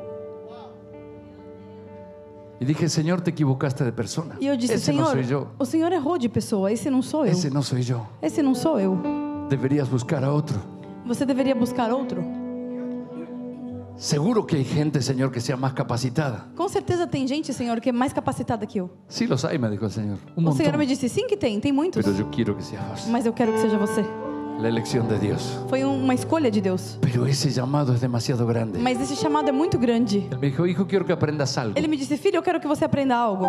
Y dije, Señor, te equivocaste de persona. E eu disse, Ese no Senhor, soy yo. o Senhor errou de pessoa, esse não sou eu. Ese no soy yo. Esse não sou eu. Deberías buscar a otro. Você deveria buscar outro. Seguro que hay gente, Señor, que sea más capacitada. Com certeza tem gente, Senhor, que é mais capacitada que eu. Sí los hay, me dijo el Señor. Un O Senhor me montón. disse, sim que tem muitos. Pero yo quiero que seas vos. Mas eu quero que seja você. La elección de Dios. Foi uma escolha de Deus. Pero ese llamado es demasiado grande. Mas esse chamado é muito grande. Él me dijo, hijo, quiero que aprendas algo. Ele me disse, filho, eu quero que você aprenda algo.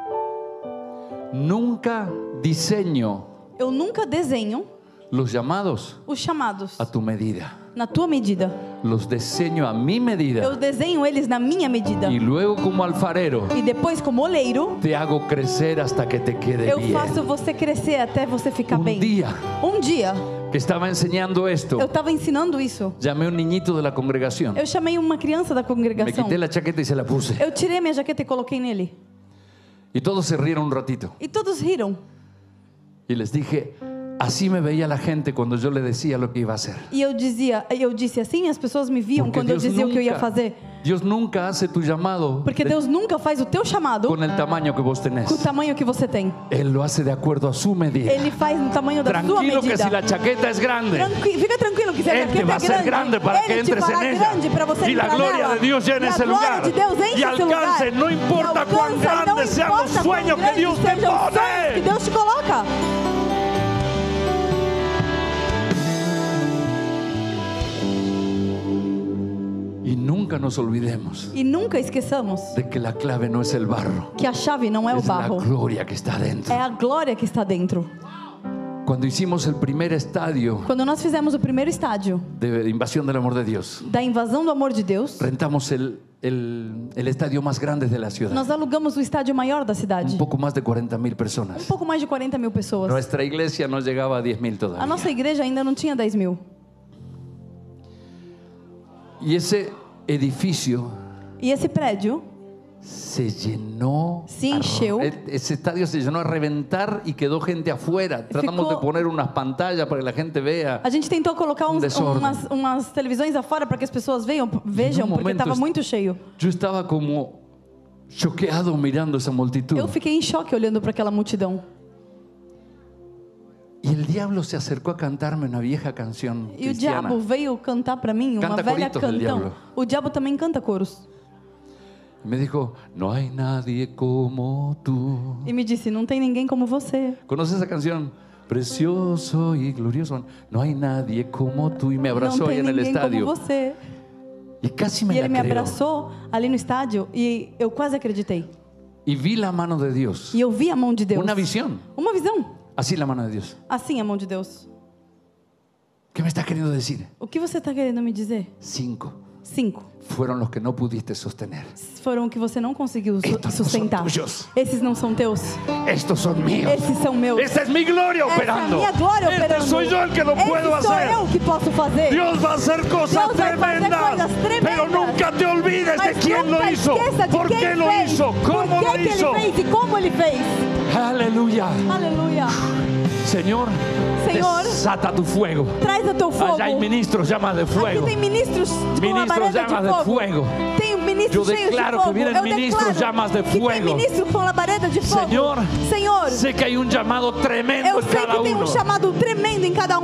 Nunca diseño Eu nunca desenho los llamados os chamados a tu medida. na tua medida. Los diseño a mi Eu medida. desenho eles na minha medida. Y luego como alfarero E depois, como oleiro, te hago crecer hasta que te quede eu bien. faço você crescer até você ficar bem. Um dia, Que estaba enseñando esto, eu estava ensinando isso. llamé a un niñito de la congregación. Eu chamei uma criança da Me congregação. quité la chaqueta y se la puse. Eu tirei minha jaqueta e coloquei nele. Y todos se rieron un ratito. E todos riram. Y les dije, así me veía la gente cuando yo le decía lo que iba a hacer. E eu disse assim, as pessoas me viam Porque quando eu dizia o que eu ia fazer. Dios nunca hace tu llamado Porque Deus nunca faz o teu chamado con el tamaño que vos tenés. com o tamanho que você tem. Él lo hace de acuerdo a su medida. Ele faz no tamanho da sua Tranquilo que medida. si la chaqueta es grande, Fica tranquilo que se a Él te jaqueta va a é hacer grande para que Ele te entres fará en ella. grande para você Y la entrar gloria nela. de Dios llena E a ese glória lugar. de Deus enche Y esse lugar. alcance, no importa E cuán alcança, e não grandes sean los importa sueños quão que Dios te grandes sejam os sonhos que pone. Deus te coloca. Y nunca nos olvidemos E nunca esqueçamos de que la clave no es el barro, que a chave não é o es la barro, gloria que está dentro. é a glória que está dentro. Cuando hicimos el primer estadio Quando nós fizemos o primeiro estádio de invasión del amor de Dios, da invasão do amor de Deus, rentamos el estadio más grande de la ciudad. nós alugamos o estádio maior da cidade. Un poco más de 40.000 personas. Um pouco mais de 40.000 pessoas. Nuestra iglesia no llegaba a 10.000 A todavía. nossa igreja ainda não tinha 10.000. Y ese edificio E esse prédio se llenó. Se encheu. Ese estadio se llenó a reventar y quedó gente afuera. Tratamos de poner unas pantallas para que la gente vea. a gente tentou colocar desordem. umas televisões afora para que as pessoas vejam, porque momento estava muito cheio. Yo estaba como choqueado mirando esa multitud. Eu fiquei em choque olhando para aquela multidão. Y el diablo se acercó a cantarme una vieja canción E o cristiana. diabo veio cantar para mim uma Canta velha coritos del cantão. diablo. O diabo também canta coros. Y me dijo, no hay nadie como tú. E me disse, não tem ninguém como você. ¿Conoces esa canción? Precioso y glorioso. No hay nadie como tú. Y me Não abrazó ahí tem en el ninguém como estadio. você. Y casi me E ele me la creo. abraçou ali no estádio e eu quase acreditei. Y vi la mano de Dios. E eu vi a mão de Deus. Una visión. Uma visão. Así la mano de Dios. Assim a mão de Deus. ¿Qué me está queriendo decir? O que você está querendo me dizer? 5 5 fueron los que no pudiste sostener. foram que você não conseguiu Estos no sustentar. son tuyos. Esses não são teus. Estos son míos. Esses são meus. Esta es mi gloria Essa é a operando. minha glória Este operando. soy yo el que lo Esse puedo sou hacer. eu que posso fazer. Dios va a hacer cosas Dios va a hacer tremendas, cosas tremendas. pero nunca te olvides de Mas quién lo nunca hizo, esqueça de por quem qué lo fez, hizo, cómo por lo que hizo. ele fez e como ele fez. Aleluya. Aleluia. Señor, Señor, desata tu fuego. Traz o teu fogo. Allá hay ministros llamas de Aqui fuego. tem ministros com Ministros labareda llamas de de fogo. fuego. Tem ministros Yo cheios de declaro fogo. que vienen Eu ministros declaro llamas de que tem fuego. ministros com labareda de fogo. Señor, Senhor, sé que hay un llamado tremendo eu en sei cada que tem uno. chamado tremendo em cada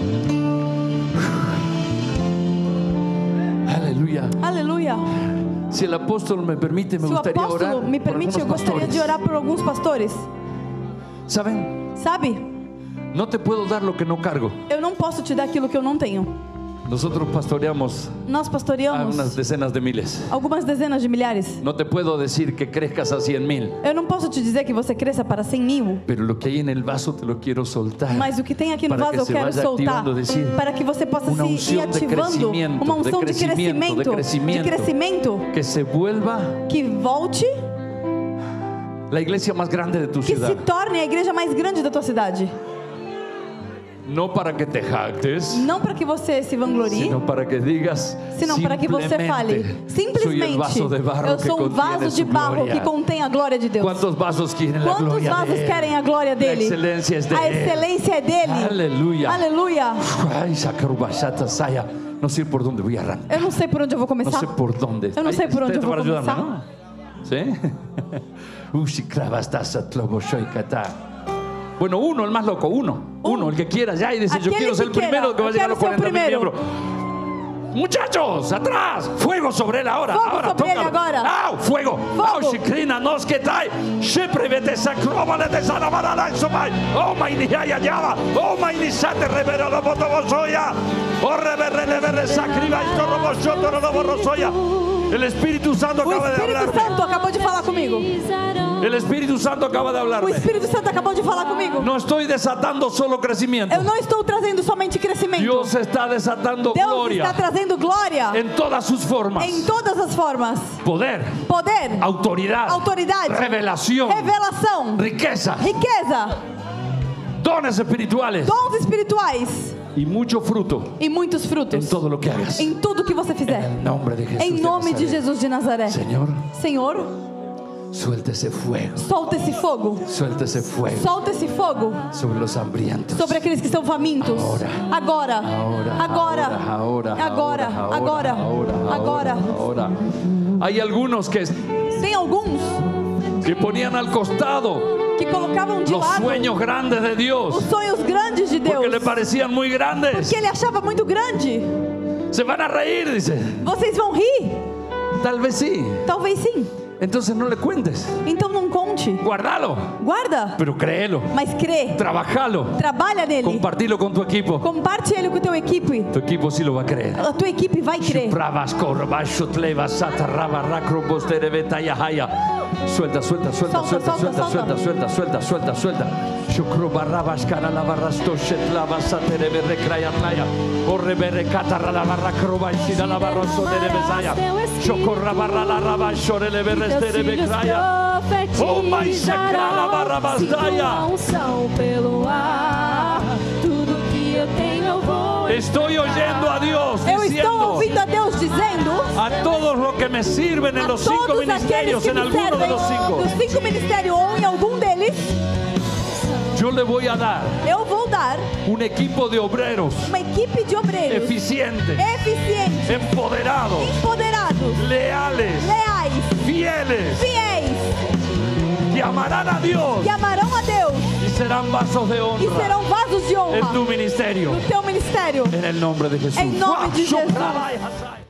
Aleluya. Aleluia. Si el apóstol me permite, me Se o gustaría orar apóstolo me por permite, eu algunos gostaria de pastores. orar por alguns pastores. ¿Saben? Sabe? No te puedo dar lo que no cargo. Eu não posso te dar aquilo que eu não tenho. Nosotros pastoreamos Nós a pastoreamos unas decenas de miles. algumas dezenas de milhares. No te puedo decir que crezcas a 100,000, Eu não posso te dizer que você cresça para 100.000. pero lo que hay en el vaso te lo quiero soltar. Mas o que tem aqui no Para vaso que eu se quero vaya soltar activando, decir, para que você possa una se ir unción de ativando crecimiento, uma de unção de crecimiento, de crescimento, crecimiento. Que se vuelva que volte, la iglesia más grande de tu que ciudad. se torne a igreja mais grande da tua cidade. No para que te jactes, Não para que você se vanglorie, sino para que digas, senão para que você fale soy el simplesmente: vaso de barro eu que sou um contiene vaso de su barro gloria. que contém a glória de Deus. ¿Cuántos vasos quieren la Quantos gloria vasos de Él? querem a glória dele? excelencia es de A Él. excelência é dele. Aleluya. Aleluia. Ay, sacarubashata saya. No sé por dónde voy a arrancar. Eu não sei por onde eu vou No começar. sé por dónde. Eu não sei por onde eu Esto vou para ayudarme, começar. ¿no? ¿Sí? Bueno, uno, el más loco, uno, el que quiera ya y dice, yo Aquele quiero ser que el primero quiera, que va a llegar a los eu quero ser o 40,000 primeiro. miembros. Muchachos, atrás, fuego sobre él ahora. Fuego ahora, sobre él tócalo. agora. ¡Au! Fuego. ¡Au! Shikrina, nos que tai. Siempre vete sacróbale de Sanabarada y Somay. Oh, my ni haya llama. Oh, my ni sate revero lo voto vosoya. Oh, reverre sacriba y corrobo shoto lo borrosoya. El Espíritu Santo O acaba de Espírito hablarme. Santo acabou de falar comigo. El Espíritu Santo acaba de O hablarme. Espírito Santo acabou de falar comigo. No estoy desatando solo crecimiento. Eu não estou trazendo somente crescimento. Dios está desatando Deus gloria está trazendo glória en todas sus formas. em todas as formas. Poder, Poder, autoridad, autoridade, revelación, revelação, riqueza, riqueza, dones espirituales dons espirituais y mucho fruto e muitos en frutos todo lo que hagas. em tudo que você En fizer. el nombre de Jesús. Em nome de Jesus de Nazaré. Señor, Senhor, suelta ese fuego. solta esse fogo. Suelta esse fuego Solta esse fogo sobre los hambrientos. sobre aqueles que estão famintos. Agora. Ahora. Hay algunos que Tem alguns ponían al costado que colocavam de los lado sueños grandes de Dios os sonhos grandes de Deus. porque le parecían muy grandes. Porque ele achava muito grande. Se van a reír, dice. Vocês vão rir? Tal vez sí. Talvez sim. Entonces no le cuentes. Então não conte. Guardalo, Guarda, pero créelo. mas crê. Trabajalo. Trabalha nele. Compartilo con tu equipo. Comparte ele com a tua equipe. Tu equipo sí lo va a creer. A tua equipe vai crer. Suelta. Oh, my secala barrabastaya. Unção pelo ar, tudo que eu tenho eu vou. Estoy oyendo a Dios Eu estou diciendo ouvindo a Deus dizendo a todos los que me sirven en a los 5 todos aqueles ministerios, que en me alguno de servem los 5, dos 5 ministérios ou em algum deles, yo le voy a dar eu vou dar un equipo de obreros uma equipe de obreiros eficientes, eficientes, empoderados, empoderados, leales, leais, fieles, fiéis, que amarán a Dios que amarão a Deus y serán vasos de e honra serão vasos de honra en tu ministerio. no teu ministério. En el nombre de Jesús. En nombre de Jesús.